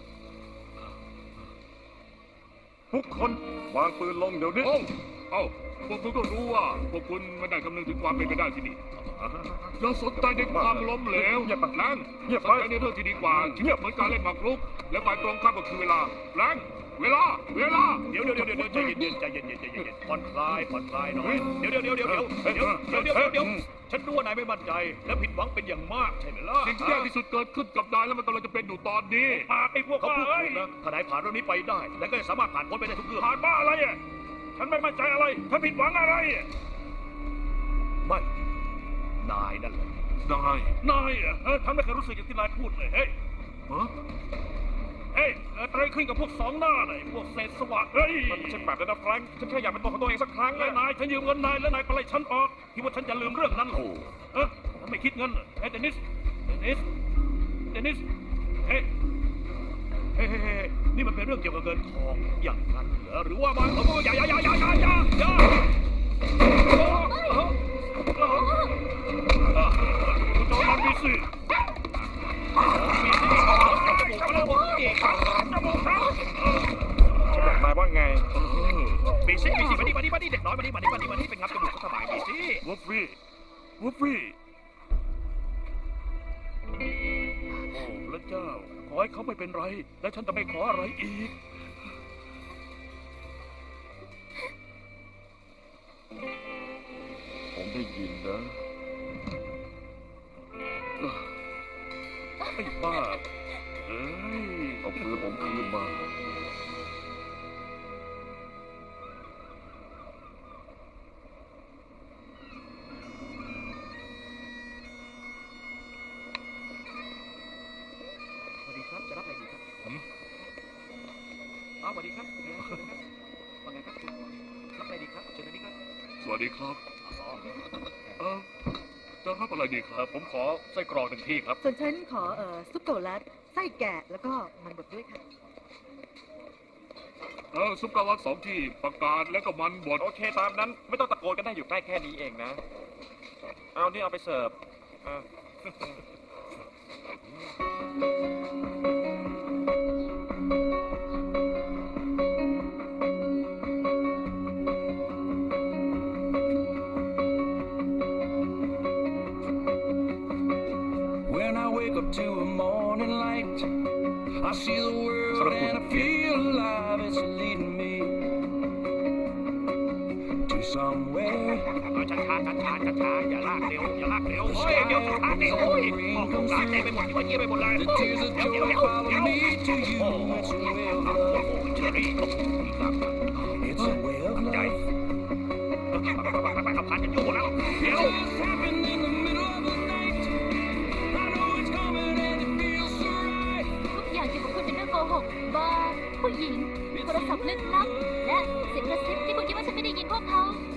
ทุกคนวางปืนลงเดี๋ยวนี้โอ้เอ้าพวกคุณก็รู้ว่า พวกคุณไม่ได้คำนึงถึงความเป็นไปได้ที่นี่เราสนใจในความล้มเหลวเงียบไปแรงเงียบสไปนใจในเรื่องที่ดีกว่าเงียบเหมือนการเล่นหมากรุก และฝ่ายตรงข้ามก็คือเวลาแรงเวลา เวลาเดี๋ยวเดี๋ยวเดี๋ยวเดี๋ยวใจเย็นๆใจเย็นๆใจเย็นๆผ่อนคลายผ่อนคลายหน่อยเดี๋ยวเดี๋ยวเดี๋ยวเดี๋ยวเดี๋ยวเดี๋ยวเดี๋ยวเดี๋ยวเดี๋ยวเดี๋ยวฉันรู้ว่านายไม่มั่นใจและผิดหวังเป็นอย่างมากใช่ไหมล่ะสิ่งที่แย่ที่สุดเกิดขึ้นกับนายแล้วมันกำลังจะเป็นอยู่ตอนนี้มาไอ้พวกเขาพูดถูกนะถ้านายผ่านเรื่องนี้ไปได้นายก็จะสามารถผ่านพ้นไปได้ทุกเรื่องผ่านบ้าอะไรอ่ะฉันไม่มั่นใจอะไรฉันผิดหวังอะไรไม่นายนั่นแหละนาย นายอ่ะเออทำให้ใครรู้สึกอย่างที่นายพูดเลย เฮ้ยฮะเฮ้ยเกิดอะไรขึ้นกับพวกสองหน้าไหนพวกเศษสวะเฮ้ยมันไม่ใช่แบบนั้นนะแฟรงค์ฉันแค่อยากเป็นตัวของตัวเองสักครั้งแล้นะวนายฉันยืมเงินนายแล้วนายก็ไล่ฉันออกคิดว่าฉันจะลืมเรื่องนั้นเหรอเออฉันไม่คิดเงินเฮ้ยเดนิสเดนิสเดนิสเฮ้ยเฮ้ยเฮ้ยเฮ้ยนี่มันเป็นเรื่องเกี่ยวกับเงินทองอย่างนั้นเหรอหรือว่ามันโอ้ยอย่าอย่าอย่าอย่าอย่าอย่าอย่าคุณโจมันมีสิมีสิมีสิมาดิมาดิมาดิเด็กน้อยมาดิมาดิมาดิมาดิเป็นงับจมูกก็สบายมีสิวูฟฟี่วูฟฟี่โอ้พระเจ้าขอให้เขาไม่เป็นไรและฉันจะไม่ขออะไรอีกผมได้ยินนะไอ้บ้าเอ้ยเอาปืนผมคืนมาสวัสดีครับจะรับอะไรดีครับผมอ๋อสวัสดีครับคุณเดียวว่าไงครับคุณรับอะไรดีครับเชิญนี่ครับสวัสดีครับอ๋อเออจะรับอะไรดีคเอรับอผมขอไส้กรอกหนึ่งที่ครับส่วนฉันขอเอ่อซุปเกาลัดไส้แกะแล้วก็มันบดด้วยค่ะเออซุปกาวัดสองที่ประกาศแล้วก็มันบดโอเคตามนั้นไม่ต้องตะโกนกันได้อยู่ใกล้แค่นี้เองนะ เอานี่เอาไปเสิร์ฟอ่ะ When I wake up to a morning light, I see the world Sarap and I po. feel alive. It's leading me to somewhere. ช้าช้าช้าช้าช้าช้าอย่าลากเร็วอย่าลากเร็วเฮ้ยเดี๋ยวช้าเร็วโอ้ยออกลูกหลานเต็มไปหมดที่ว่าเยี่ยไปหมดเลย The เดี๋ยว tears of เดี๋ยว joy เดี๋ยว follow เดี๋ยว me to you. โอ้ It's a way of โห love. เชอรี่ It's a way of ใหญ่ love. ไปขับผ่านกันอยู่แล้วเดี๋ยว Just happened in the middle of the night. I know it's coming and it feels so right. ทุกอย่างเกี่ยวกับคุณเป็นเรื่องโกหกบาร์ผู้หญิงโทรศัพท์ลึกลับและเสียงกระซิบที่คุณคิดว่าฉันไม่ได้ยินพวกเขา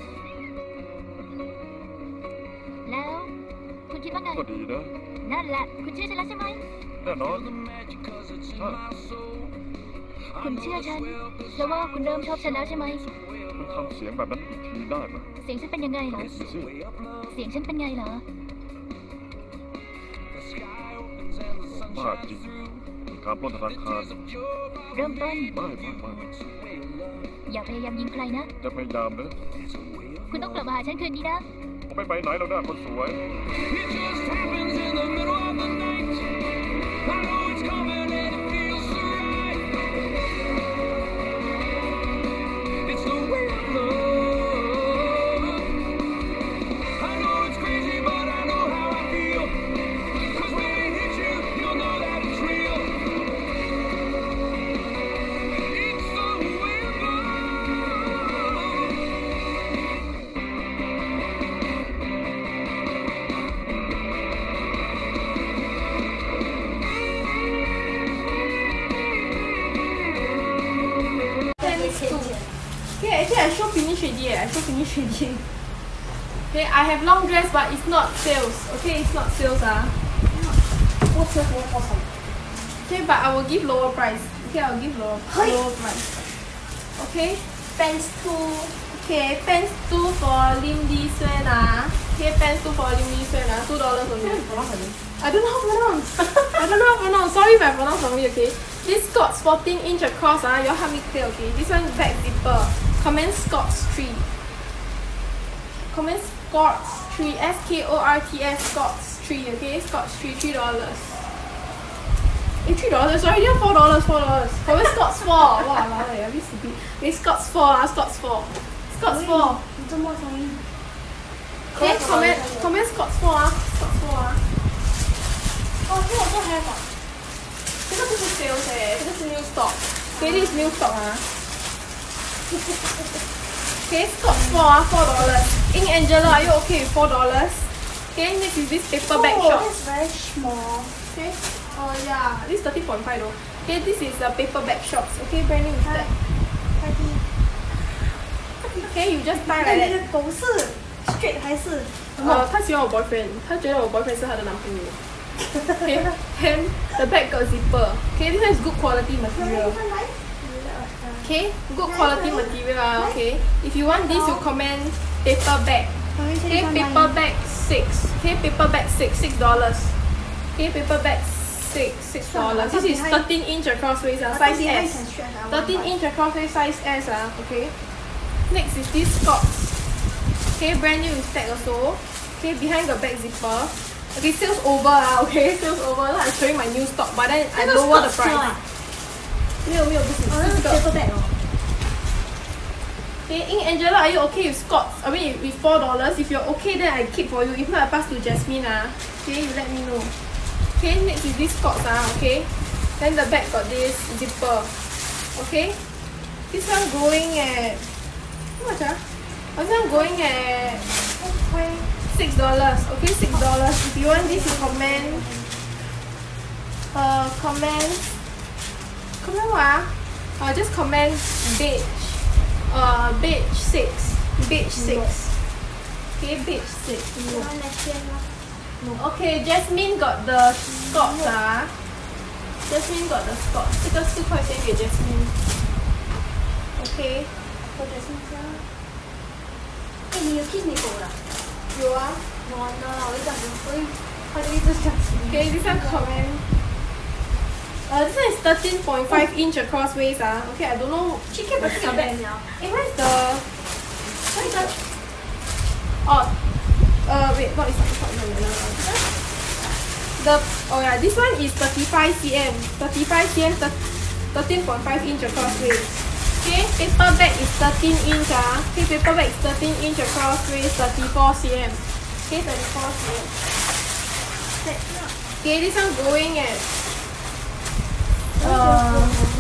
แล้วคุณคิดว่าไงก็ดีนะนั่นแหละคุณเชื่อฉันแล้วใช่ไหมแน่นอน The magic 'cause it's in ใช่ my soul. คุณเชื่อฉันเพราะว่าคุณเริ่มชอบฉันแล้วใช่ไหมคุณทำเสียงแบบนั้นอีกทีได้ไหมเสียงฉันเป็นยังไงเหรอดูสิ Way of love. เสียงฉันเป็นไงเหรอ The sky opens and the sun มาก shines จริง through. มีการปล้นธนาคาร Tears of joy เริ่มต้นไม่ไม่ไม่ it's a way of love. อย่าพยายามยิงใครนะจะพยายามนะ It's a way of คุณต้องกลับมาหาฉันคืนนี้นะผมไม่ไปไหนแล้วนะคนสวย It just happens in the middle of the night. I know it's coming and it feels so right. It's the way of love. I know it's crazy, but I know how I feel. 'Cause when it hits you, you'll know that it's real. It's the way of love. Okay, actually I show finish already. eh. I show finish already. Okay, I have long dress, but it's not sales. Okay, it's not sales. Ah. Okay, but I will give lower price. Okay, I will give lower, lower price. Okay, pants two. Okay, pants two for Lim Lee Suen. Ah. Okay, pants two for Lim Lee Suen. Ah, two dollars only. I don't know how to pronounce. I don't know how to pronounce. Sorry if I pronounce wrongly. Okay. This Scott's fourteen inch across. Ah, you help me clear. Okay. This one back zipper. Comment Scott's three. Comment Scott's three. S K O R T S Scott's three. Okay. Scott's three. Three dollars. Eh, three dollars. Sorry, yeah, four dollars. Four dollars. Comment Scott's four. Wow, wow, yeah, very stupid. Okay, Scott's four. Ah, Scott's four. Scott's four. Okay, comment comment Scott's four. Ah, Scott's four. Ah. 这个不是 sales 哎，这个是 new stock。Okay, this is new stock 啊。Okay, Scott four 啊 four dollars. Ink Angela, are you okay with four dollars? Okay, next is this paperback shop. It's very small. Okay. Oh yeah, this is thirteen point five though. Okay, this is a paperback shops. Okay, brand new is that. Okay, you just buy like 你 that. 的狗是 straight 还是？ 呃，他喜欢我 boyfriend，他觉得我 boyfriend 是他的男朋友。Okay, then the back got zipper. Okay, this one is good quality material. Okay, good quality material. ah, Okay, if you want this, you comment paper bag. Okay, paper bag six. Okay, paper bag six, six dollars. Okay, paper bag six, six dollars. This is thirteen inch across waist, ah, size S. Thirteen inch across waist, size S. Ah, okay. Next is this Scots. Okay, brand new is tag also. Okay, behind the back zipper. Okay, sales over ah. Okay, sales over. I'm showing my new stock, but then I lower the price. 没有没有不是，是这个。Okay, Ing Angela, are you okay with Scots? I mean with four dollars. If you're okay, then I keep for you. If not, I pass to Jasmine ah. Okay, you let me know. Okay, next is this Scots ah. Okay, then the back got this zipper. Okay, this one going at how much ah? This one going at six dollars. Okay, six dollars. If you want this, you comment. Uh, comment. Comment what ah? Uh, just comment beige. Uh, beige six. Beige six. Okay, beige six. Okay, Jasmine got the Scots ah. Jasmine got the Scots. 这个四块钱给 Jasmine. Okay. 我 Jasmine 家。哎，你有 kiss 你狗了？ 有啊。 完了，我一讲我一，他就一直讲。 Okay, this one comment. Uh, this one is thirteen point five inch across waist ah. Okay, I don't know. She kept putting her back now. Eh, where's the? Where's the? Oh, uh, wait, what is that? The oh yeah, this one is thirty-five centimeters. thirty-five centimeters, thirteen point five inch across waist. Okay, paper bag is thirteen inch ah. Okay, paper bag is thirteen inch across waist, thirty-four centimeters. Okay, thirty-four centimeters. Okay, this one going at. Uh,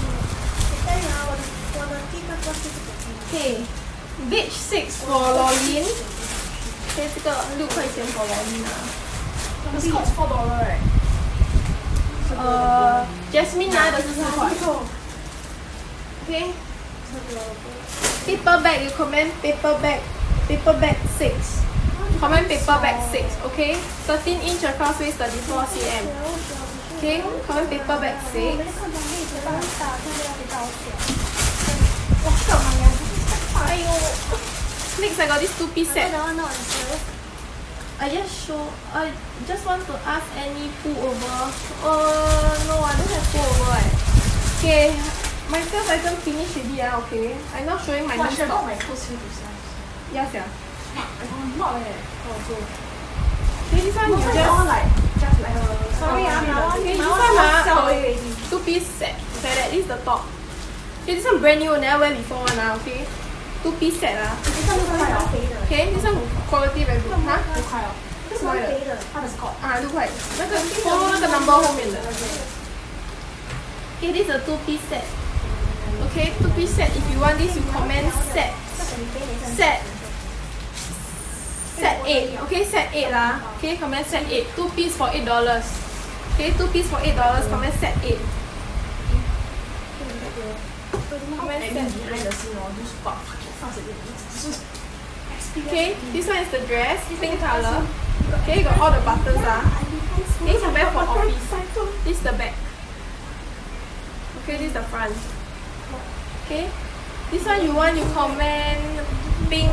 okay, beige six for Lolin. Okay, 这个六块钱 for Lolin 啊。 The Scots four dollar right? Uh, Jasmine 拿的是四块。Okay. Paper bag, you comment paper bag. Paper bag six. Comment paper bag six. Okay. Thirteen inch across waist, thirty-four centimeters. Okay, comment paper bag six. Next, I got this two piece set. I just show. I just want to ask any pullover. Uh, no, I don't have pullover. Eh. Okay, my first item finished already. Ah, okay. I'm not showing my new stock. my clothes here to size. Yes, yeah. I'm not eh. Oh, so. Okay, this one you just. All like just like a. Sorry, ah, my one. Okay, this My one one ah, sell uh, away already. two piece set. Like that. This is the top. Okay, this one brand new. Never wear before one ah. Okay, two piece set ah. 这上六块哦，肥的。 Okay, this one quality very good. 哈， 六块哦，这是蛮肥的，它的 Scott。 啊，六块。那个 follow 那个 number 后面的。Okay, this is a two piece set. Okay, two piece set. If you want this, you comment set. Set. Set eight. Okay, set eight lah. Okay, comment set eight. Two piece for eight dollars. Okay, two piece for eight dollars. Comment set eight. Comment set. Okay, this one is the dress, pink color. Okay, got all the buttons ah. This is the back for office. This is the back. Okay, this is the front. Okay, this one you want you comment pink.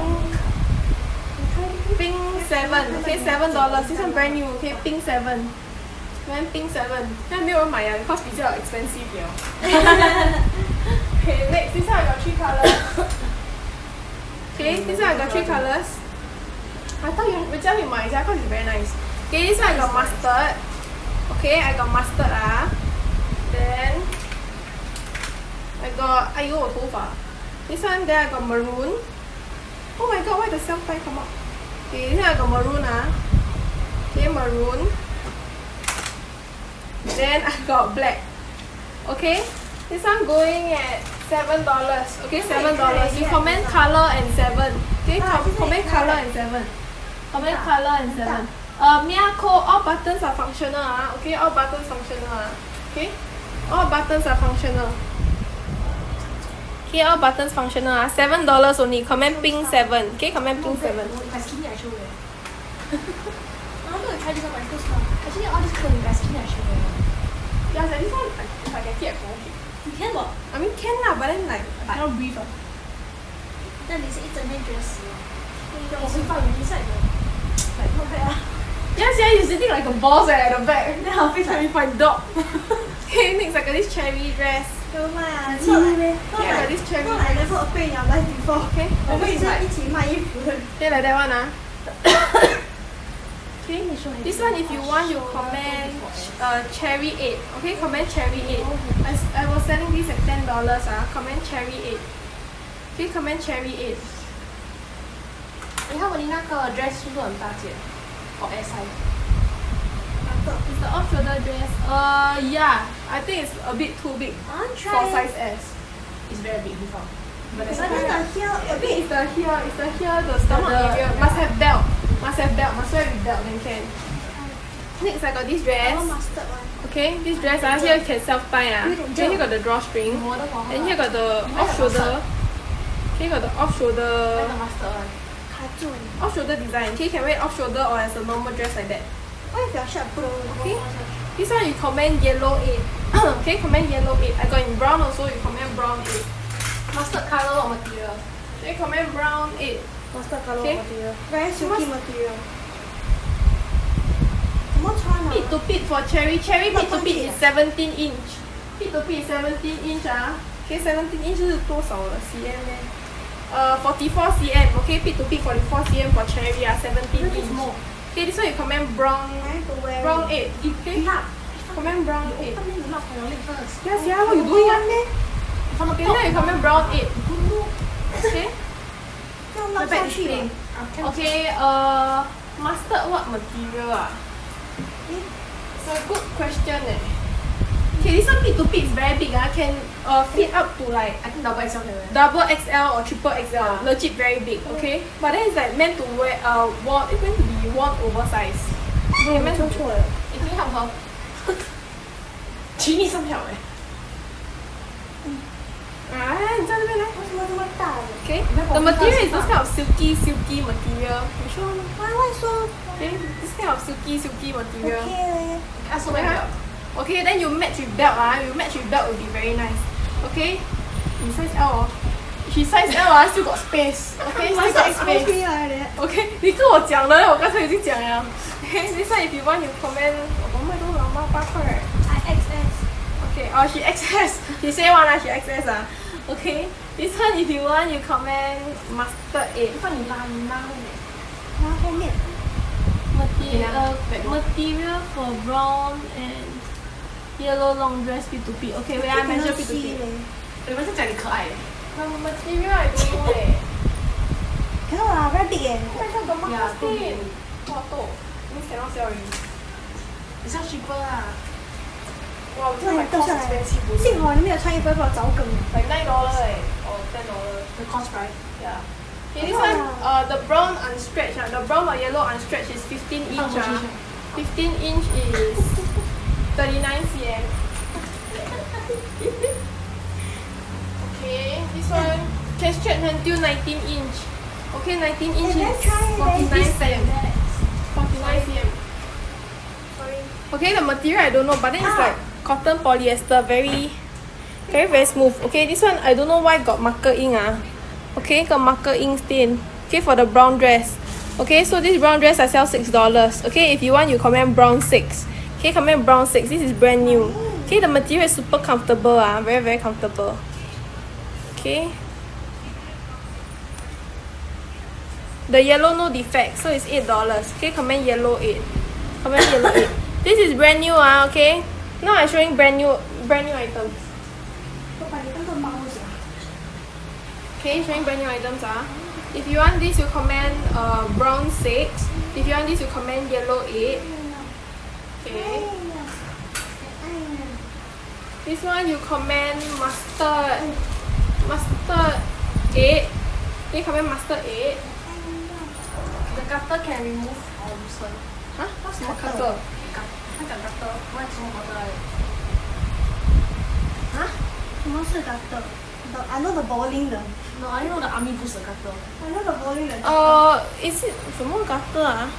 Pink seven. Okay, seven dollars. This one brand new. Okay, pink seven. Comment pink seven. 现在没有人买啊 ，because 比较 expensive 了。Okay, next this one I got three colors. Okay, this one I got three colors. I thought you will tell me my because it's very nice. Okay, this one I got mustard. Okay, I got mustard ah. Then I got !aiyo! 我头发. This one then I got maroon. Oh my god, why the self tie come out? Okay, this one I got maroon ah. Okay, maroon. Then I got black. Okay, this one going at seven dollars. Okay, seven dollars. You comment color and seven. Okay, com comment color and seven. Comment color and seven. Uh, Miyako, all buttons are functional. Ah. Okay, all buttons functional. Ah. Okay, all buttons are functional. Okay, all buttons functional. Ah. Seven dollars only. Comment pink seven. Okay, comment pink seven. If I skinny, I show you. I want to try this on my clothes now. Actually, all this clothes, if I skinny, I show you. Yeah, like this one, like, if I can keep at home. You can what? I mean, can lah, but then like I cannot breathe ah. 那你是一整天觉得死了？我会放你 inside the like not bad ah. Yes, yeah, you're sitting like a boss eh, at the back. Then I'll fix like with my dog. Okay, next I got this cherry dress. Never mind 啊 Cheesy not meh? like not Yeah, like this cherry not like never appear in your life before. Okay. 我们是一起卖衣服的。 Okay, like that one ah. Okay. This one, if you want, you comment uh, cherry eight. Okay, comment cherry eight. I, s- I was selling this at ten dollars ah. Comment cherry eight. Okay, comment cherry eight. 你看我你那个 dress 是不是很大件？哦 S size。 It's the off-shoulder dress. Uh, yeah. I think it's a bit too big I want for try. size S. It's very big before. But But that's then the here a I think bit. it's the here, it's the here, the stomach area. Must have belt. Must have belt. Must wear with belt then can. Next, I got this I dress. want mustard one. Okay, this dress ah, here can self tie ah. Then here got the drawstring. Then here got the off shoulder. Here got the off shoulder. Off shoulder design. Okay, you can wear off shoulder or as a normal dress like that. What if your shirt blue? Okay. This one you comment yellow eight. Okay, comment yellow eight. I got in brown also. You comment brown eight. mustard color or material. Then comment brown eight. Mustard color Okay. material. Very silky Must- material. 怎么穿啊 Pit to pit for cherry. Cherry pit to Not pit funky is ah? seventeen inch. Pit to pit is seventeen inch ah. Okay, seventeen inch 是多少了 cm 呢？呃 forty-four cm. Okay, pit to pit forty-four cm for cherry ah, seventeen inch. Okay, this one you comment brown I have to wear brown it. eight. Okay. Comment brown eight. Open it up for your leg first. Yes, yeah, what you doing ah? Okay, now you comment brown eight. Okay. 这样绕上去了。 Okay, uh, mustard what material ah? It's a good question eh. Okay, this one pit to pit is very big ah. Can uh fit up to like I think double X L can wear. double X L or triple X L. Legit very big. Okay, but then it's like meant to wear uh worn. It's meant to be worn oversized. Okay, meant to 错了。 你听好不好？请你上票哎。 啊，你在那边来。 为什么这么大的？ Okay, the material is this kind of silky, silky material. You sure? Why why so Okay, this kind of silky, silky material. okay 嘞？ 啊，说没有。 Okay, then you match with belt ah. You match with belt will be very nice. Okay, you size L 哦。She size L 啊，still got space. Okay, still got space. 来的。 Okay, 你跟我讲了，我刚才已经讲了。Okay, this one if you want you comment. 我卖多少吗？八块。 I X S。 Okay, oh she X S. She say one ah, she X S ah. Okay, this one if you want you comment mustard eight. 放你拉你拉后面。 然后后面 Material, uh, material for brown and yellow long dress P to P. Okay, wait, I measure P to P. 你们是讲你可爱。 The material I don't know eh. 看到啦，very big 耶。 Oh my god, the marker Yeah, too stain. big. What to? Means cannot sell already. 你像 cheaper 啊。 Wow, 这 this 里 one my 掉 cost 下来 expensive. 了。幸好你没有穿衣服，要不然我找梗了。 Like nine dollar eh, or ten dollar. The cost price. Yeah. Okay, this one, uh, the brown unstretched, uh, the brown or yellow unstretched is fifteen inch. Uh, fifteen inch is thirty-nine cm. Okay, this one can stretch until nineteen inch. Okay, nineteen inch Hey, is let's try it, forty-nine let's cm. forty-nine cm. Sorry. Okay, the material I don't know, but then it's like cotton polyester, very, very very smooth. Okay, this one I don't know why got marker ink ah. Okay, got marker ink stain. Okay, for the brown dress. Okay, so this brown dress I sell six dollars. Okay, if you want you comment brown six. Okay, comment brown six. This is brand new. Okay, the material is super comfortable ah, very very comfortable. Okay. The yellow no defect, so it's eight dollars. Okay, comment yellow eight. Comment yellow eight. This is brand new ah, okay? Now I'm showing brand new brand new items. 我把你当个猫是吧？ Okay, showing brand new items ah. If you want this, you comment uh brown six. If you want this, you comment yellow eight. Okay. This one you comment mustard mustard eight. You comment mustard eight. The cutter can remove or loosen. Huh? What's more cutter? 他讲 cutter， 我也什么 cutter 来的？ 啊？什么是 cutter？ The I know the bowling 的。 No, I know the army boots the cutter. I know the bowling 的。 Uh, is it 什么 cutter 啊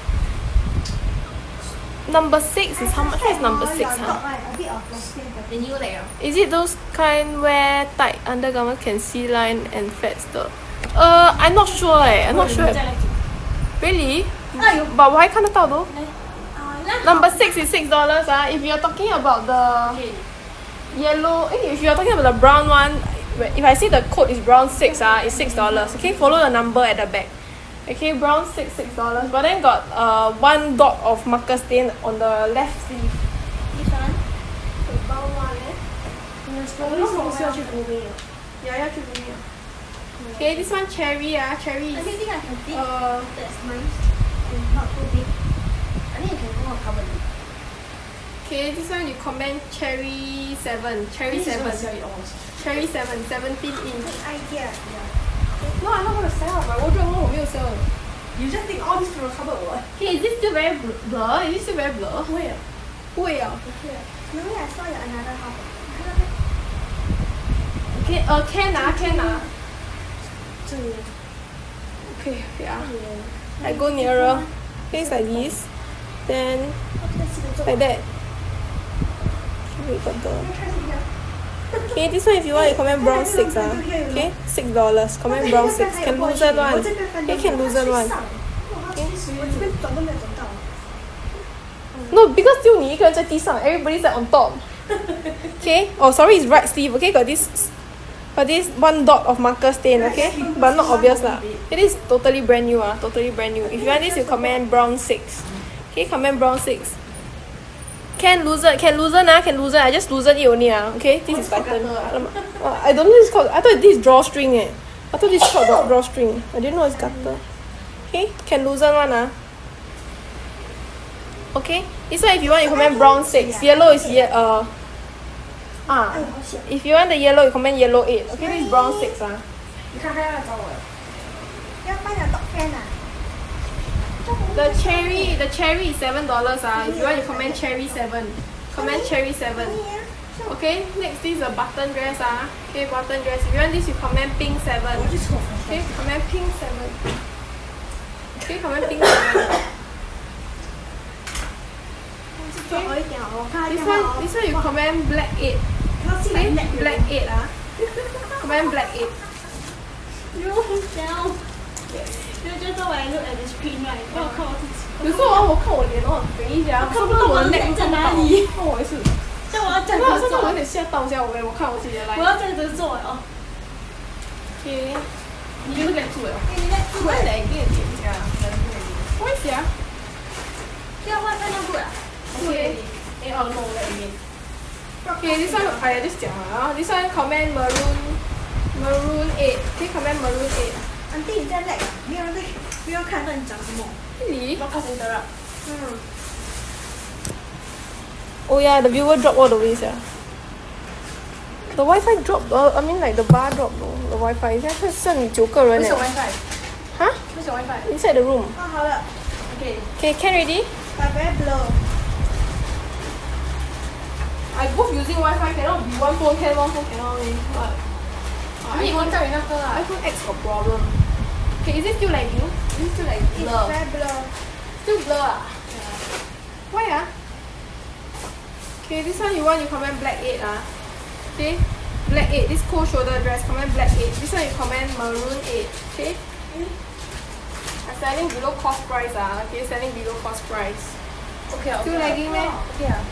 Number six is how much? What is number six Your dog huh? right, a bit of plastic. The new layer. Is it those kind where tight undergarment can see line and fat the? Uh, I'm not sure eh. I'm not sure. Really? But 我还看得到 though. Number six is six dollars ah. If you're talking about the yellow. Eh, if you are talking about the brown one, if I see the code is brown six, ah, it's six dollars. Okay, follow the number at the back. Okay, brown six, six dollars. But then got uh one dot of marker stain on the left sleeve. This one. The brown one, eh? 你的 strawberry 是不是要去湖北了？ Yeah, yeah, should be. Okay, this one cherry, ah, cherry. I Is, think I can fit. uh, That's nice. And not too big. I think you can go on cover it. okay, this one you comment cherry seven, cherry This is seven, gonna sell it all. cherry seven, seventeen inch. Good idea. No, I'm not gonna sell. My wardrobe one 我没有 sell. You just think all this from the cupboard or what? Okay, is this still very bl- blur? Is this still very blur? 不会啊， 不会啊。 不会啊。Maybe I saw your another half. Okay, uh, can ah, can ah. 这里 Okay, yeah. I go nearer. Okay, it's like this. Then like that. Wait, got the. Okay, this one if you want you comment brown six ah. Okay, six dollars. Comment brown six. Can loosen one. Okay, can loosen one. No, because still 你一个人在地上 everybody's like on top. Okay. Oh, sorry, it's right sleeve. Okay, got this. Got this one dot of marker stain. Okay, but not obvious lah. It is totally brand new ah. Totally brand new. If you want this, you comment brown six. Okay, comment brown six. Can loosen, can loosen ah, can loosen. I just loosen it only ah. Okay, this is tighten. Oh, I don't know this called. I thought this is drawstring eh. I thought this is called draw- drawstring. I didn't know it's gutter. Okay, can loosen one ah. Okay, this one if you want you comment brown six. Yellow is ye- uh ah. If you want the yellow you comment yellow eight. Okay, this is brown six ah. 你看他要来找我了，要卖的 dog fan 啊。 The cherry, the cherry is seven dollars ah. If you want you comment cherry seven. Comment cherry seven. Okay, next this is a button dress ah. Okay, button dress. If you want this you comment pink seven. Okay, comment pink seven. Okay, comment pink seven. 做好一点哦，我看 This 他 one, this one you comment black eight. Okay, black eight ah. Comment black eight. You down. You just when I look at the screen right，我有看我自己。 有时候啊，我看我脸哦，很肥一下， 看不到我的 neck 在哪里。 看我也是。 但我要站我好着做， 像我有点吓到一下我我看我自己的 line。 我要站着做哦。 Okay，你就是脸住了。 哎，你在做我来给你点一下，我一下。 要换三张布呀？ Okay. Eh, oh no, let me. Okay, this one I just 讲了啊。This one comment maroon, maroon eight. Okay, comment maroon eight. 安迪你在 lag 啊？没有人在，不要看到你讲什么。 Really? 不要看谁的了。嗯。 Oh yeah, the viewer dropped all the way sia. The Wi-Fi dropped. Uh, I mean like the bar dropped though. The Wi-Fi 现在剩九个人 Where's 了。 your WiFi? Huh? Where's your WiFi? Inside the room. 啊，好了。Okay. Okay, can ready? But very blur. I both using Wi-Fi cannot be one phone can one phone cannot leh. What? 你我带那个啊。 iPhone X got problem. Okay, is it still lagging? Is it still like It's blur? very blur. Still blur ah? Why ah? Okay, this one you want you comment black eight ah. Okay, black eight. This cold shoulder dress comment black eight. This one you comment maroon eight. Okay. I'm selling below cost price ah. Okay, selling below cost price. Okay, okay. Still lagging meh? Okay ah.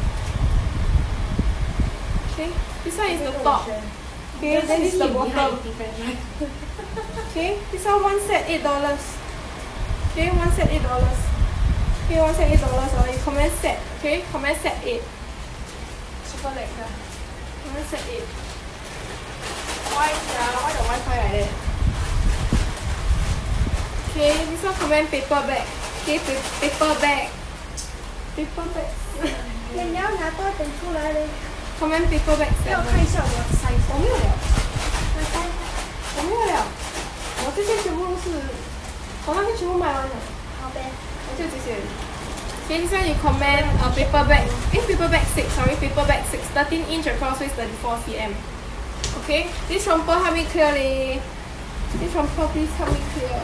Okay, this one is the top. Okay, then this is the bottom. Okay, this one one set eight dollars. Okay, one set eight dollars. Okay, one set eight dollars. Or you comment set. Okay, comment set eight. Super lag ah. One set eight. Why yeah? Why the Wi-Fi like that? Okay, this one comment paper bag. Okay, pa- paper bag. Paper bag. 你要拿多点出来嘞。 Comment paper bag 要 seven. 看一下我的 size。 我没有了，我没有了，我这些全部都是，我那些全部卖完了， 好呗。 我就这些。Okay, this one you comment a uh, paper bag. Eh, paper bag six. Sorry, paper bag six. thirteen inch across waist, thirty-four centimeters. Okay, this romper help me clear leh. This romper please help me clear.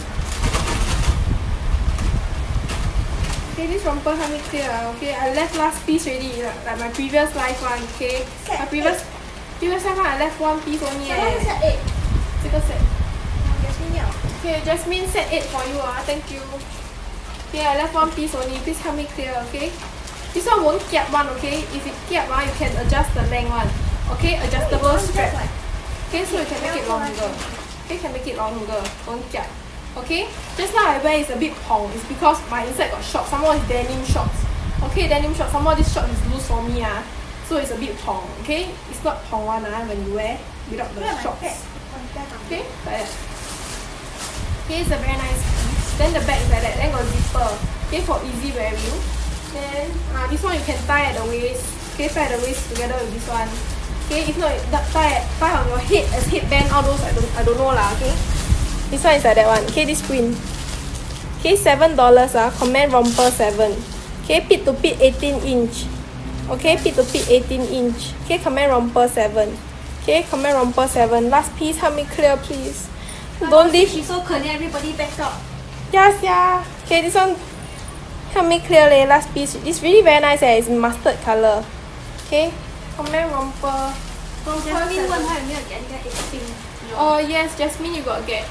Okay, this romper help me clear. Okay, I left last piece already, like, like my previous life one. Okay, my previous previous life one I left one piece only. 什么是 set eight？ 这个 set. Jasmine 要。 Okay, Jasmine set eight for you ah. Thank you. Okay, I left one piece only. Please help me clear. Okay. This one won't kiap one, okay? If it kiap one, you can adjust the length one. Okay, adjustable strap. Okay, so you can make it longer. Okay, can make it longer. Won't kiap. Okay, just now I wear is a bit pong. It's because my inside got shorts. Some more is denim shorts. Okay, denim shorts. Some more this short is loose for me ah. So it's a bit pong. Okay, it's not pong one ah when you wear without the shorts. Okay, like that. Okay, it's a very nice piece. Then the back is like that. Then got zipper. Okay, for easy wearing. Then uh, this one you can tie at the waist. Okay, tie the waist together with this one. Okay, if not tie tie on your head as headband. All those I don't I don't know lah. Okay. This one is like that one. Okay, this print. Okay, seven dollars ah. Command romper seven. Okay, pit to pit eighteen inch. Okay, pit to pit eighteen inch. Okay, command romper seven. Okay, command romper seven. Last piece, help me clear, please. Don't leave. She's so cunning. Everybody back up. Yes, yeah. Okay, this one. Help me clear, leh. Last piece. It's really very nice. Eh. It's mustard color. Okay, command romper. Jasmine 问她有没有给人家 eighteen。 Oh yes, Jasmine, you got get.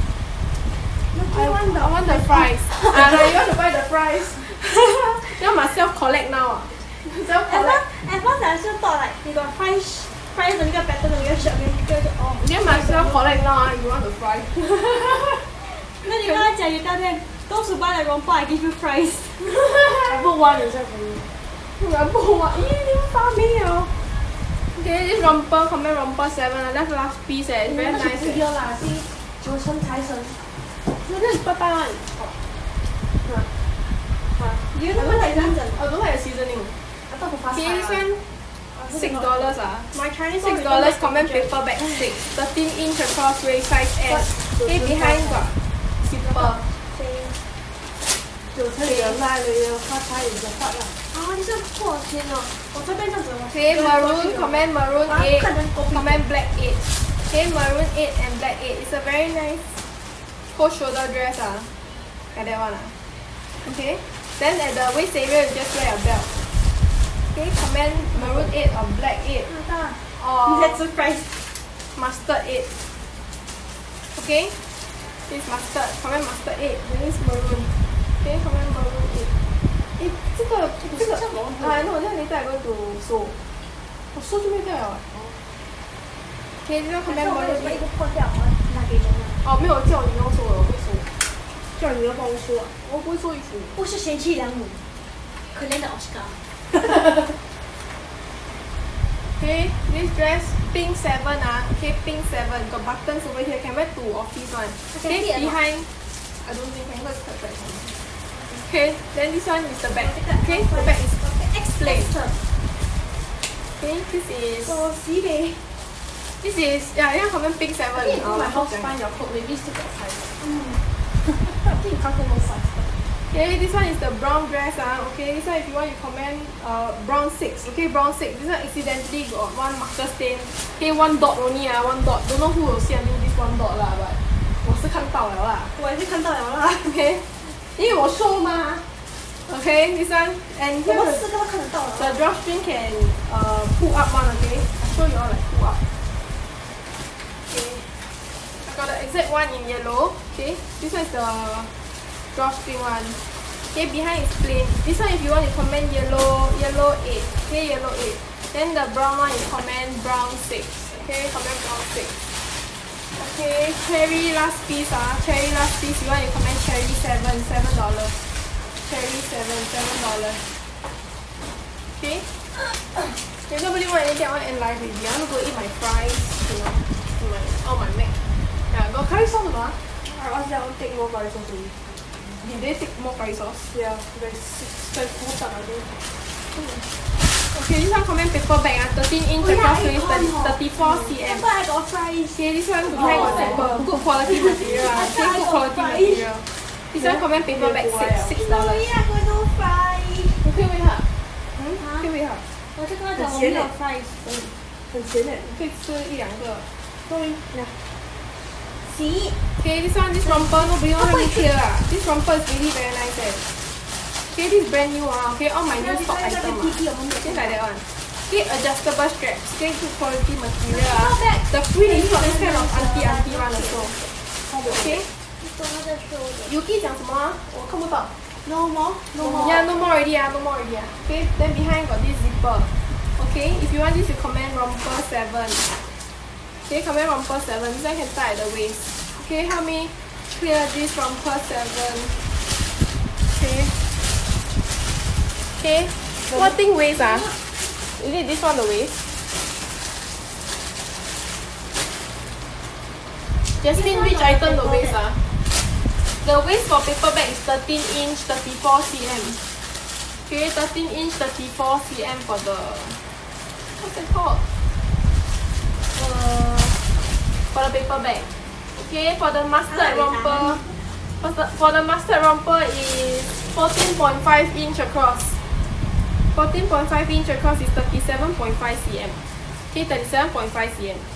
I want the, I want the fries. Ah, now you want to buy the fries. You must self collect now. Self collect. At first I still thought like you got fries, fries 的那个 pattern 的那个 shirt 跟一个就哦。 You must self collect now. Ah, you want the fries. 那你跟他讲，你当天 those who buy the romper, I give you fries. I put one inside for you. I put one. Ih, 你们发霉了。Okay, this romper, command romper seven. That's last piece. Eh, it's very nice. 不要啦，是九成财神。 那个是拜拜 one. You don't like season? I don't like the seasoning. I thought for fast Okay, this one six dollars ah. My Chinese six dollars command paper bag six. Thirteen inch across waist size S. Okay, behind got zipper. 九成人来了，发财也比较快啦。啊，你是破天哦！我这边这样子。 Okay, maroon command maroon eight. Command black eight. Okay, maroon eight and black eight. It's a very nice cold shoulder dress ah. Like that one ah. Okay. Then at the waist area you just wear a belt. Okay, command maroon eight or black eight. Or that's surprise. Mustard eight. Okay. This mustard. Command mustard eight. Then this maroon. Okay, command maroon eight. Eh, 这个这个啊，那我那你再 going to 收，我收就没掉了。Okay, 这个 command maroon eight。 破掉，我拿给人了。 哦，没有叫你要收了，我会收。 叫你要帮我收啊？ 我不会收衣服。 不是贤妻良母，可怜的奥斯卡。 Okay, this dress pink seven ah. Okay, pink seven got buttons over here. Can wear to office one. Okay, behind. I don't think can. Let's cut back. Okay, then this one is the back. Okay, the back is plain. Okay, this is. So see This is yeah, yeah, common pink seven. Okay, oh, my house find your coat. Maybe still got size. Mm. I think you can't find no size. Okay, this one is the brown dress ah. Okay, this one if you want you comment uh brown six. Okay, brown six. This one accidentally got one marker stain. Okay, one dot only ah, one dot. Don't know who will see until this one dot lah, but 我是看到了啦。 我也是看到了啦。 Okay, 因为我 show 嘛。Okay, this one and here 我四个都看得到了。 The drawstring can uh pull up one. Okay, I show you all like pull up. Okay, I got the exact one in yellow. Okay, this one is the drawstring one. Okay, behind is plain. This one if you want to comment yellow, yellow eight. Okay, yellow eight. Then the brown one you comment brown six. Okay, comment brown six. Okay, cherry last piece ah. Cherry last piece. You want to comment cherry seven, seven dollars. Cherry seven, seven dollars. Okay. If nobody want anything, I want to end live already. I want to go eat my fries. You know, my oh my mac. Yeah, got curry sauce or not? I ask them to take more curry sauce already. Did they take more curry sauce? Yeah, there's six, there's four stuff I think. Okay, this one comment paper bag ah, thirteen inch Oh, yeah, across I waist, got thirty-four one. centimeters. That's why I got fries. Okay, this one behind got zipper. Good quality material ah. Okay, good quality material. This one comment paper bag six, six dollars. Oh yeah, I got no fries. 你可以喂它，嗯，可以喂它， 我就跟他讲我没有 fries。 很咸诶，可以吃一两个。终于，呀。 See? Okay, this one, this romper, nobody want to clear ah. This romper is really very nice eh. Okay, this is brand new ah. Okay, all my new stock item ah. Just like that one. Okay, adjustable straps. Okay, good quality material ah. The print is not this kind of auntie auntie one also. Okay. Yuki 讲什么啊？我看不到。 No more? No more. Yeah, no more already. Ah, no more already. Ah. Okay, then behind got this zipper. Okay, if you want this, you comment romper seven. Okay, comment romper seven. This one can tie at the waist. Okay, help me clear this romper seven. Okay. Okay. What thing waist ah? Is it this one the waist? Justin, which item the waist ah? The waist for paper bag is thirteen inch, thirty-four centimeters. Okay, thirteen inch, thirty-four centimeters for the what's it called? Uh, for the paper bag. Okay, for the mustard romper, for the, for the mustard romper is fourteen point five inch across. fourteen point five inch across is thirty-seven point five centimeters. Okay, thirty-seven point five centimeters.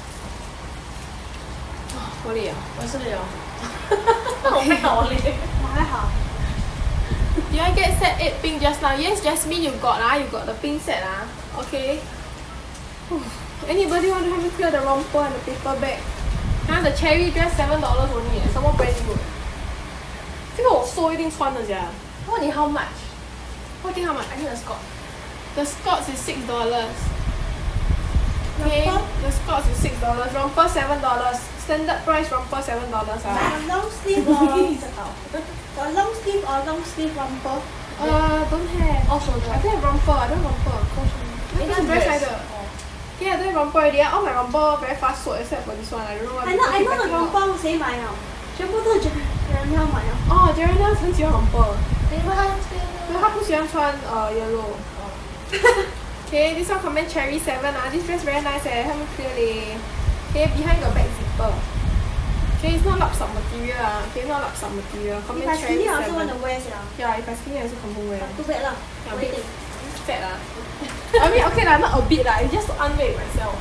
好累啊！ 我是有。 我还好累。 我还好。 Did I get set eight pink just now? Yes, Jasmine, you got ah, you got the pink set ah. Okay. Anybody want to help me clear the romper and the paper bag? Huh, the cherry dress seven dollars only, eh, some more brand new. 这个我收一定穿的sia. What you how much? What you think how much? I think the skirt. The skirt is six dollars. Okay, the skirt is six dollars. Romper seven dollars. Standard price romper seven dollars ah. Got long sleeve or got long sleeve or long sleeve romper? Uh, don't have. Oh, shoulder. I don't have romper. I don't have romper. Maybe This is dress dress. 来的. Yeah, I don't have romper already. All my romper very fast sold except for this one. I don't know why. I know, I people know keep the packing out. romper 谁买啊？全部都是人要买啊。 哦 Jeremy 很喜欢 romper. 因为他这因为他不喜欢穿呃 yellow. Okay, this one comment cherry seven ah. This dress very nice eh. Help me clear leh. Okay, behind got back zipper. Okay, it's not lap sub material ah. Okay, not lap sub material. Comment If I cherry skinny, I also seven. want to wear sia. Yeah, if I skinny, I also confirm wear. Too bad lah. Yeah, What do you big. think? Fat lah. I mean, okay lah, not a bit lah. It's just to unweight myself.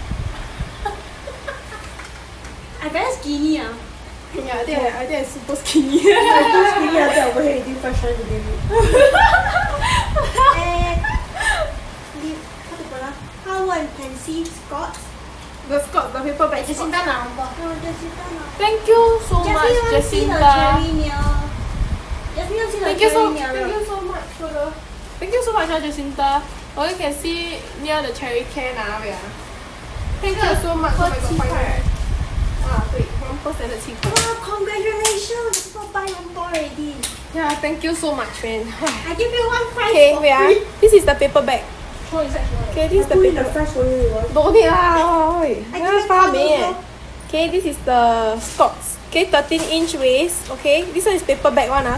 I very skinny ah. Yeah, I think I, I think I'm super skinny. I'm too skinny. I think I'm going to do first try to do it. And the- how to pronounce? How one can see Scots? The skirt, the paper bag. Jacinta nak nampak. No, Jacinta nak. Thank you so much, Jasmine want to see the Jacinta. cherry near. Jasmine want to see the Thank you so, cherry near. thank you so much for the. Thank you so much, ah, Jacinta. Oh, you can see near the cherry can ah, wait ah. Thank you so much. Oh my god, 七块。 five. 啊，对，romper standard 七块。 Wow, congratulations! People buy romper already. Yeah, thank you so much, man. I give you one prize Okay, for wait ah. free. This is the paper bag. Throw inside. Okay, this is the Put in paper the bag. fresh for you. you want? Don't need lah, oi. I Jangan give faham you eh. also. Okay, this is the Scots. Okay, thirteen inch waist. Okay, this one is paper bag one ah.